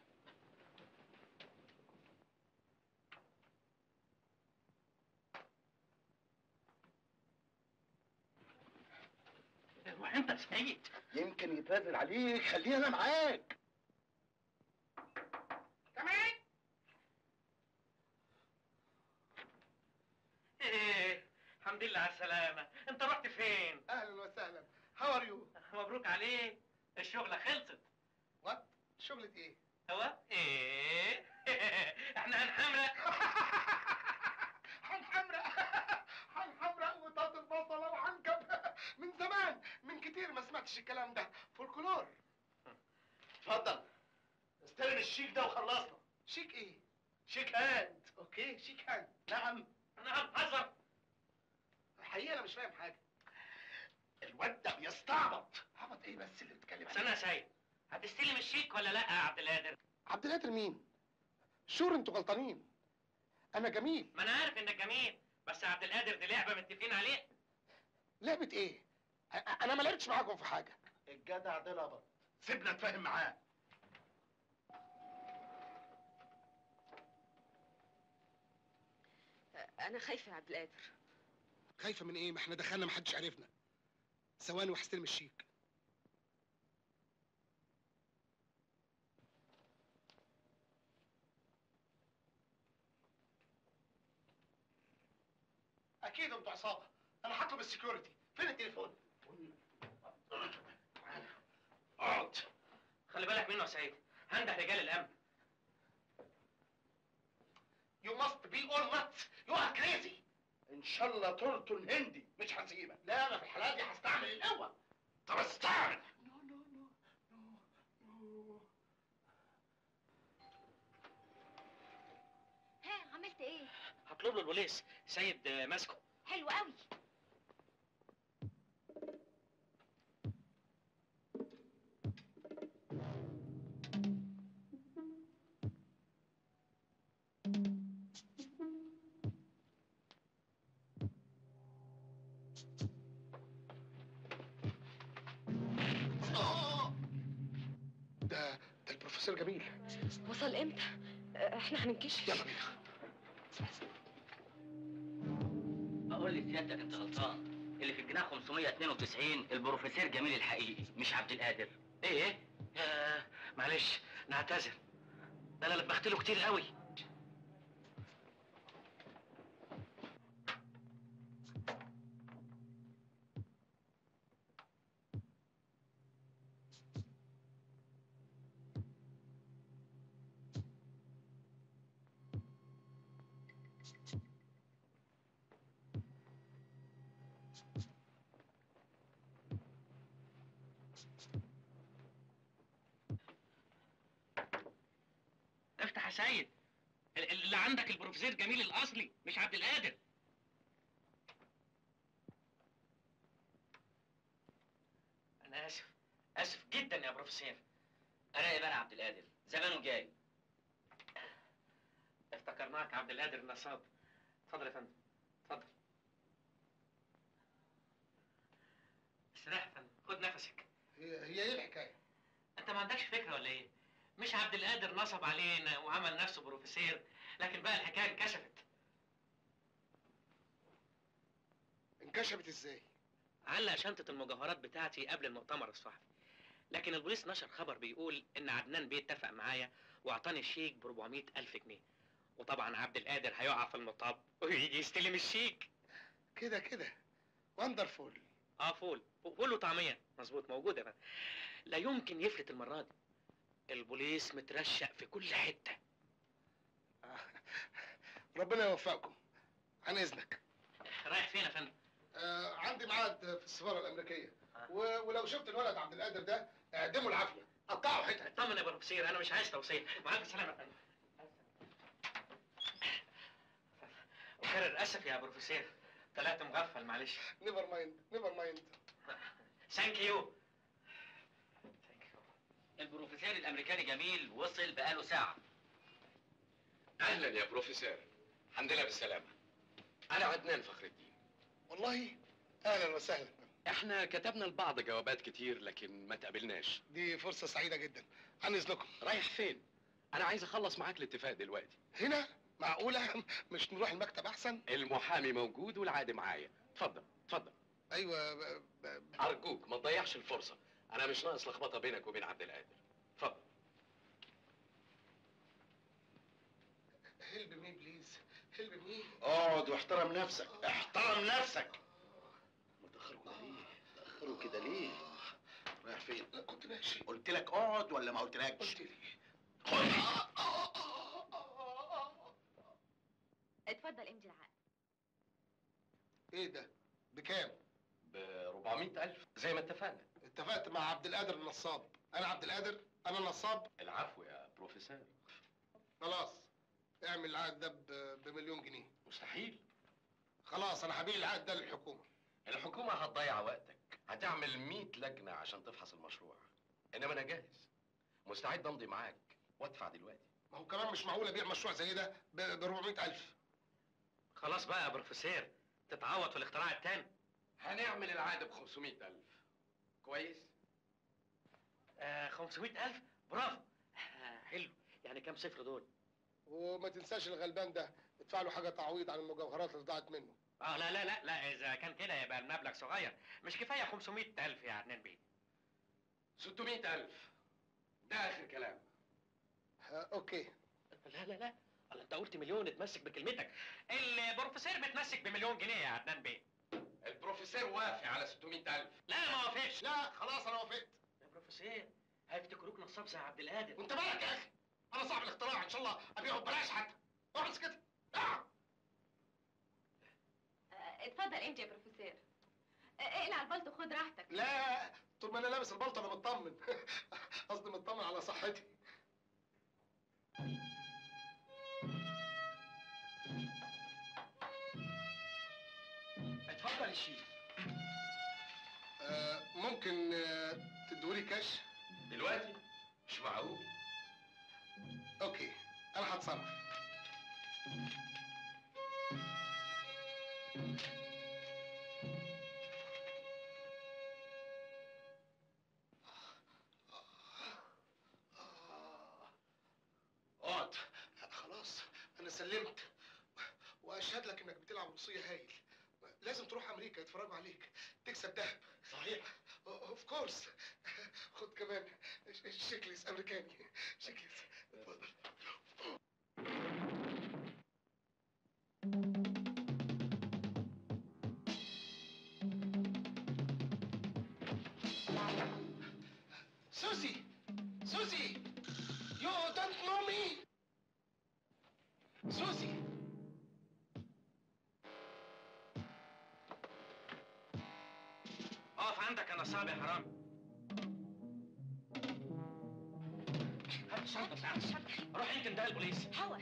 F: سعيد.
L: يمكن يتنازل عليك، خليني انا معاك.
F: كمان ايه، الحمد لله على السلامة. انت رحت فين؟
B: اهلا وسهلا. هاو ار يو؟
F: مبروك عليك، الشغلة خلصت.
B: وات؟ شغلة ايه؟
F: هو ايه؟ احنا هنحمرق.
B: هنحمرق هنحمرق وطاط البصلة وعنكب. من زمان، من كتير ما سمعتش الكلام ده، فولكلور.
L: اتفضل استلم الشيك ده وخلصنا.
B: شيك ايه؟
L: شيك هاند.
B: اوكي، شيك هاند.
L: نعم.
F: نعم، حذر.
B: الحقيقة انا مش فاهم حاجة.
L: الواد ده بيستعبط.
B: عبط ايه بس اللي بتتكلم
F: استنى يا سيد، هتستلم الشيك ولا لا يا عبد القادر؟
B: عبد القادر مين؟ شور انتوا غلطانين. انا جميل.
F: ما انا عارف انك جميل، بس يا عبد القادر دي لعبة متفقين عليه.
B: لعبة ايه؟ أ- انا ما لعبتش معاكم في حاجة.
L: الجدع ده لبط، سيبنا نتفاهم معاه.
A: انا خايفه يا عبد القادر.
B: خايفة من ايه؟ ما احنا دخلنا محدش عرفنا. ثواني وهستلم الشيك. اكيد انتوا عصابة. انا هطلب السكيورتي. فين التليفون؟
F: اقعد. خلي بالك منه يا سيد، هنده رجال الامن.
L: You must be all nuts. You are crazy. ان شاء الله طرته الهندي مش هسيبك.
B: لا انا في الحالات دي هستعمل القوة.
L: طب استعمل.
G: ها عملت ايه؟
F: هطلب له البوليس، سيد ماسكه.
G: حلو قوي.
B: ده ده البروفيسور جميل.
A: وصل امتى؟ اه، احنا هننكشف.
B: يلا بينا.
J: اقول لسيادتك انت غلطان، اللي في الجناح خمسمية اتنين وتسعين البروفيسور جميل الحقيقي مش عبد القادر.
F: ايه ايه؟ يا معلش نعتذر، ده انا لبخت له كتير قوي. افتح يا سيد، ال- اللي عندك البروفيسور جميل الاصلي مش عبد القادر. انا اسف، اسف جدا يا بروفيسور.
J: راقب انا عبد القادر، زمانه جاي.
F: افتكرناك عبد القادر النصاب. اتفضل يا فندم، اتفضل. استريح يا فندم، خد نفسك.
B: هي هي ايه الحكاية؟
F: انت ما عندكش فكره ولا ايه؟ مش عبد القادر نصب علينا وعمل نفسه بروفيسور، لكن بقى الحكايه انكشفت.
B: انكشفت ازاي؟
F: علق شنطه المجوهرات بتاعتي قبل المؤتمر الصحفي، لكن البوليس نشر خبر بيقول ان عدنان بيه اتفق معايا واعطاني الشيك ب أربعمية ألف جنيه، وطبعا عبد القادر هيقع في المطب ويجي يستلم الشيك.
B: كده كده وندرفول.
F: اه فول، فول وطعميه، مظبوط، موجوده بقى. لا يمكن يفلت المره دي، البوليس مترشق في كل حته.
B: ربنا يوفقكم. عن اذنك.
F: رايح فين يا فندم؟
B: آه عندي ميعاد في السفاره الامريكيه. و... ولو شفت الولد عبد القادر ده اعدمه العافيه، قطعه حتت.
F: اطمن يا بروفيسور، انا مش عايز توصيه. معاك السلامه يا فندم. وكرر اسف يا بروفيسور، طلعت مغفل معلش.
B: نيفر مايند نيفر مايند.
F: ثانك يو.
J: البروفيسور الامريكاني جميل وصل بقاله ساعه.
M: اهلا يا بروفيسور، الحمد لله بالسلامه. انا عدنان فخر الدين.
B: والله اهلا وسهلا.
M: احنا كتبنا لبعض جوابات كتير لكن ما تقابلناش.
B: دي فرصه سعيده جدا. عن اذنكم.
M: رايح فين؟ انا عايز اخلص معاك الاتفاق دلوقتي.
B: هنا؟ معقوله؟ مش نروح المكتب احسن؟
M: المحامي موجود والعادي معايا. اتفضل اتفضل.
B: ايوه ب... ب...
M: ارجوك ما تضيعش الفرصه، انا مش ناقص لخبطه بينك وبين عبد القادر. اتفضل.
B: هلب مين بليز؟ هلب مين؟
O: اقعد واحترم نفسك، احترم نفسك. متأخروا كده ليه؟ متأخروا كده ليه؟ رايح فين؟
B: لا كنت ماشي.
O: قلت لك اقعد ولا ما قلتلكش؟
B: قلت لي.
K: اتفضل امضي العقد.
B: ايه ده؟ بكام؟
M: ب أربعمية ألف زي ما اتفقنا.
B: اتفقت مع عبد القادر النصاب. انا عبد القادر؟ انا النصاب؟
M: العفو يا بروفيسور.
B: خلاص اعمل العقد ده ب- بمليون جنيه.
M: مستحيل.
B: خلاص انا هبيع العقد ده للحكومه.
M: الحكومه هتضيع وقتك، هتعمل مية لجنه عشان تفحص المشروع، انما انا جاهز مستعد امضي معاك وادفع دلوقتي.
B: ما هو كمان مش معقول ابيع مشروع زي ده ب أربعمية ألف.
F: خلاص بقى يا بروفيسور، تتعوض في الاختراع التاني.
M: هنعمل العقد ب خمسمية ألف. كويس؟
F: آه خمسمية ألف، برافو. آه حلو، يعني كام صفر دول؟
B: وما تنساش الغلبان ده ادفع له حاجه تعويض عن المجوهرات اللي ضاعت منه.
F: اه لا لا لا لا، اذا كان كده يبقى المبلغ صغير، مش كفايه خمسمية ألف يا عدنان بيه.
M: ستمية ألف ده اخر كلام.
B: ها اوكي.
F: لا لا لا، الله انت قلت مليون، اتمسك بكلمتك. البروفيسور بتمسك بمليون جنيه يا عدنان بيه.
M: البروفيسور وافق على ستمية ألف.
F: لا ما وافقش.
B: لا خلاص انا وافقت.
F: يا بروفيسور هيفتكروك نصاب زي عبد القادر.
B: وانت مالك يا اخي؟ انا صاحب الاختراع ان شاء الله ابيعه ببلاش حتى. اقعد كده. آه.
K: اتفضل امضي يا بروفيسور. اقلع البلطو خد راحتك.
B: لا طول ما انا لابس البلطو انا مطمن. قصدي مطمن على صحتي.
J: اتفضل يا شيخ.
B: آه ممكن آه تدولي كاش؟
M: دلوقتي؟ مش معقول.
B: اوكي انا هتصرف. اقعد. خلاص انا سلمت واشهد لك انك بتلعب روسيه هايل. لازم تروح امريكا يتفرجوا عليك تكسب دهب.
O: صحيح.
B: اوف كورس. خد كمان شيكليس امريكاني. شيكليس اتفضل. سوسي سوسي يو دونت نو مي. سوسي
F: اقف عندك يا نصاب يا حرام. هات الشنطه بتاعتك، روح يمكن ده البوليس.
K: هوا.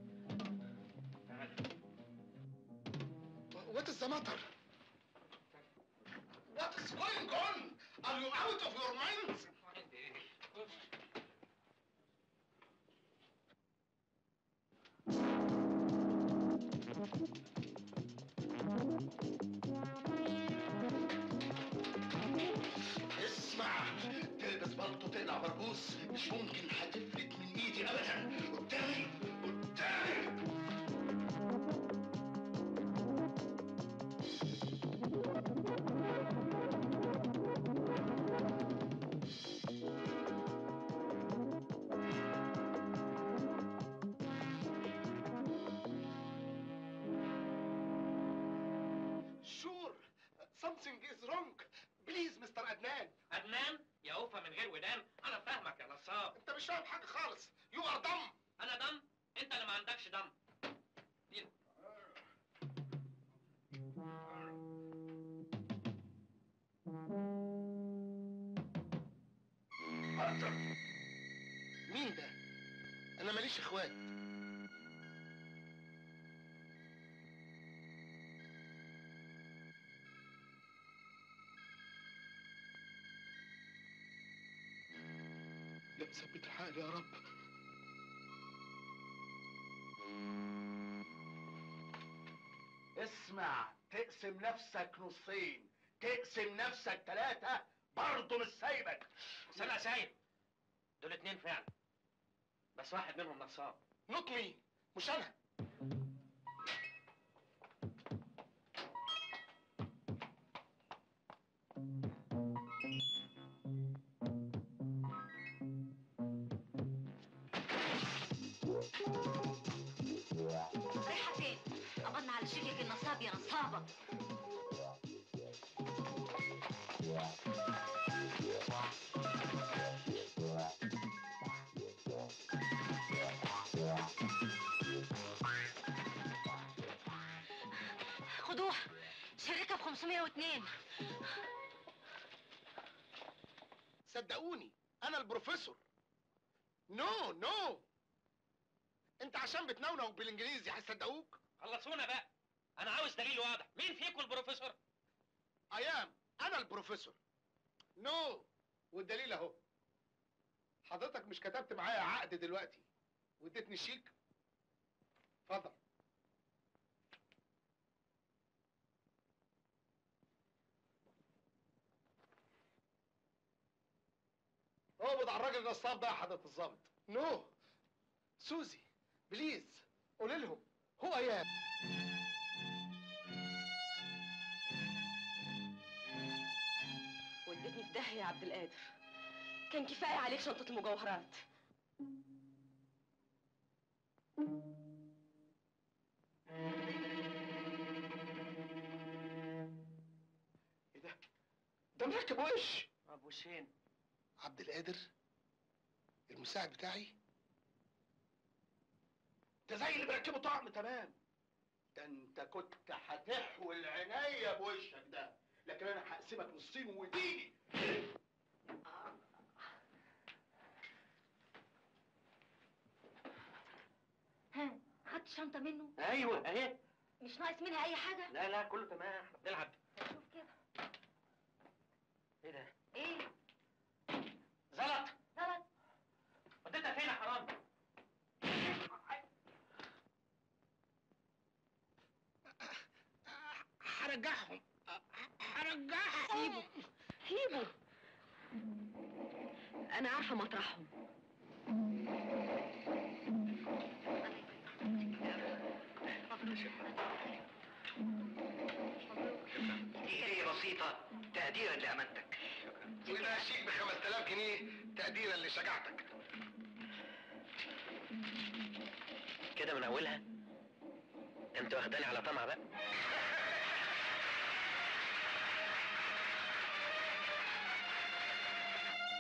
B: What is the matter? What is going on? Are you out of your minds?
O: اسمع، تلبس بلطو تقلع بربوس مش ممكن هتفلت من ايدي ابدا. قدامي قدامي.
B: Sure, something is wrong. Please, مستر عدنان.
F: عدنان؟ يا اوفا من غير ودان، انا فاهمك يا نصاب.
B: انت مش فاهم حاجه خالص. You are dumb.
F: انا دم؟ انت اللي ما عندكش دم. دين.
B: مين ده؟ انا ماليش اخوات. يا مثبت الحال يا رب.
O: اسمع، تقسم نفسك نصين، تقسم نفسك ثلاثة، برضه مش سايبك.
F: استنى يا سيد، دول اتنين فعلا، بس واحد منهم نصاب.
B: نوت مي، مش انا.
G: شكلك النصاب يا نصابة. خدوه، شركة ب خمسمية واتنين.
B: صدقوني انا البروفيسور. نو نو انت عشان بتنونو بالانجليزي هيصدقوك؟
F: خلصونا بقى، انا عاوز دليل واضح. مين فيكم البروفيسور؟
B: ايام انا البروفيسور. نو والدليل اهو. حضرتك مش كتبت معايا عقد دلوقتي واديتني الشيك؟ اتفضل. اقبض على الراجل النصاب ده يا حضرة الظابط. نو سوزي بليز قولي لهم هو ايام.
A: وديتني في داهية يا عبد القادر. كان كفاية عليك شنطة المجوهرات.
B: ايه ده؟ ده مركب وش.
J: ابو وشين؟
B: عبد القادر المساعد بتاعي. ده زي اللي بيركبوا طعم تمام. ده انت كنت هتحول عينيا بوشك ده، لكن انا هقسمك نصين وديني.
G: ها، خدت شنطة منه؟
J: ايوه اهي.
G: مش ناقص منها أي حاجة؟
J: لا لا كله تمام، احنا بنلعب.
G: شوف كده.
J: ايه ده؟
G: إيه؟
J: زلط.
G: زلط.
J: وديتها فين يا حرام؟
B: هرجعهم هرجعهم.
A: سيبه سيبه، أنا عارفة مطرحهم.
C: دي هدية بسيطة تقديرا لأمانتك.
B: وده شيك ب خمسة آلاف جنيه تقديرا لشجاعتك.
F: كده من اولها انت واخداني على طمع بقى.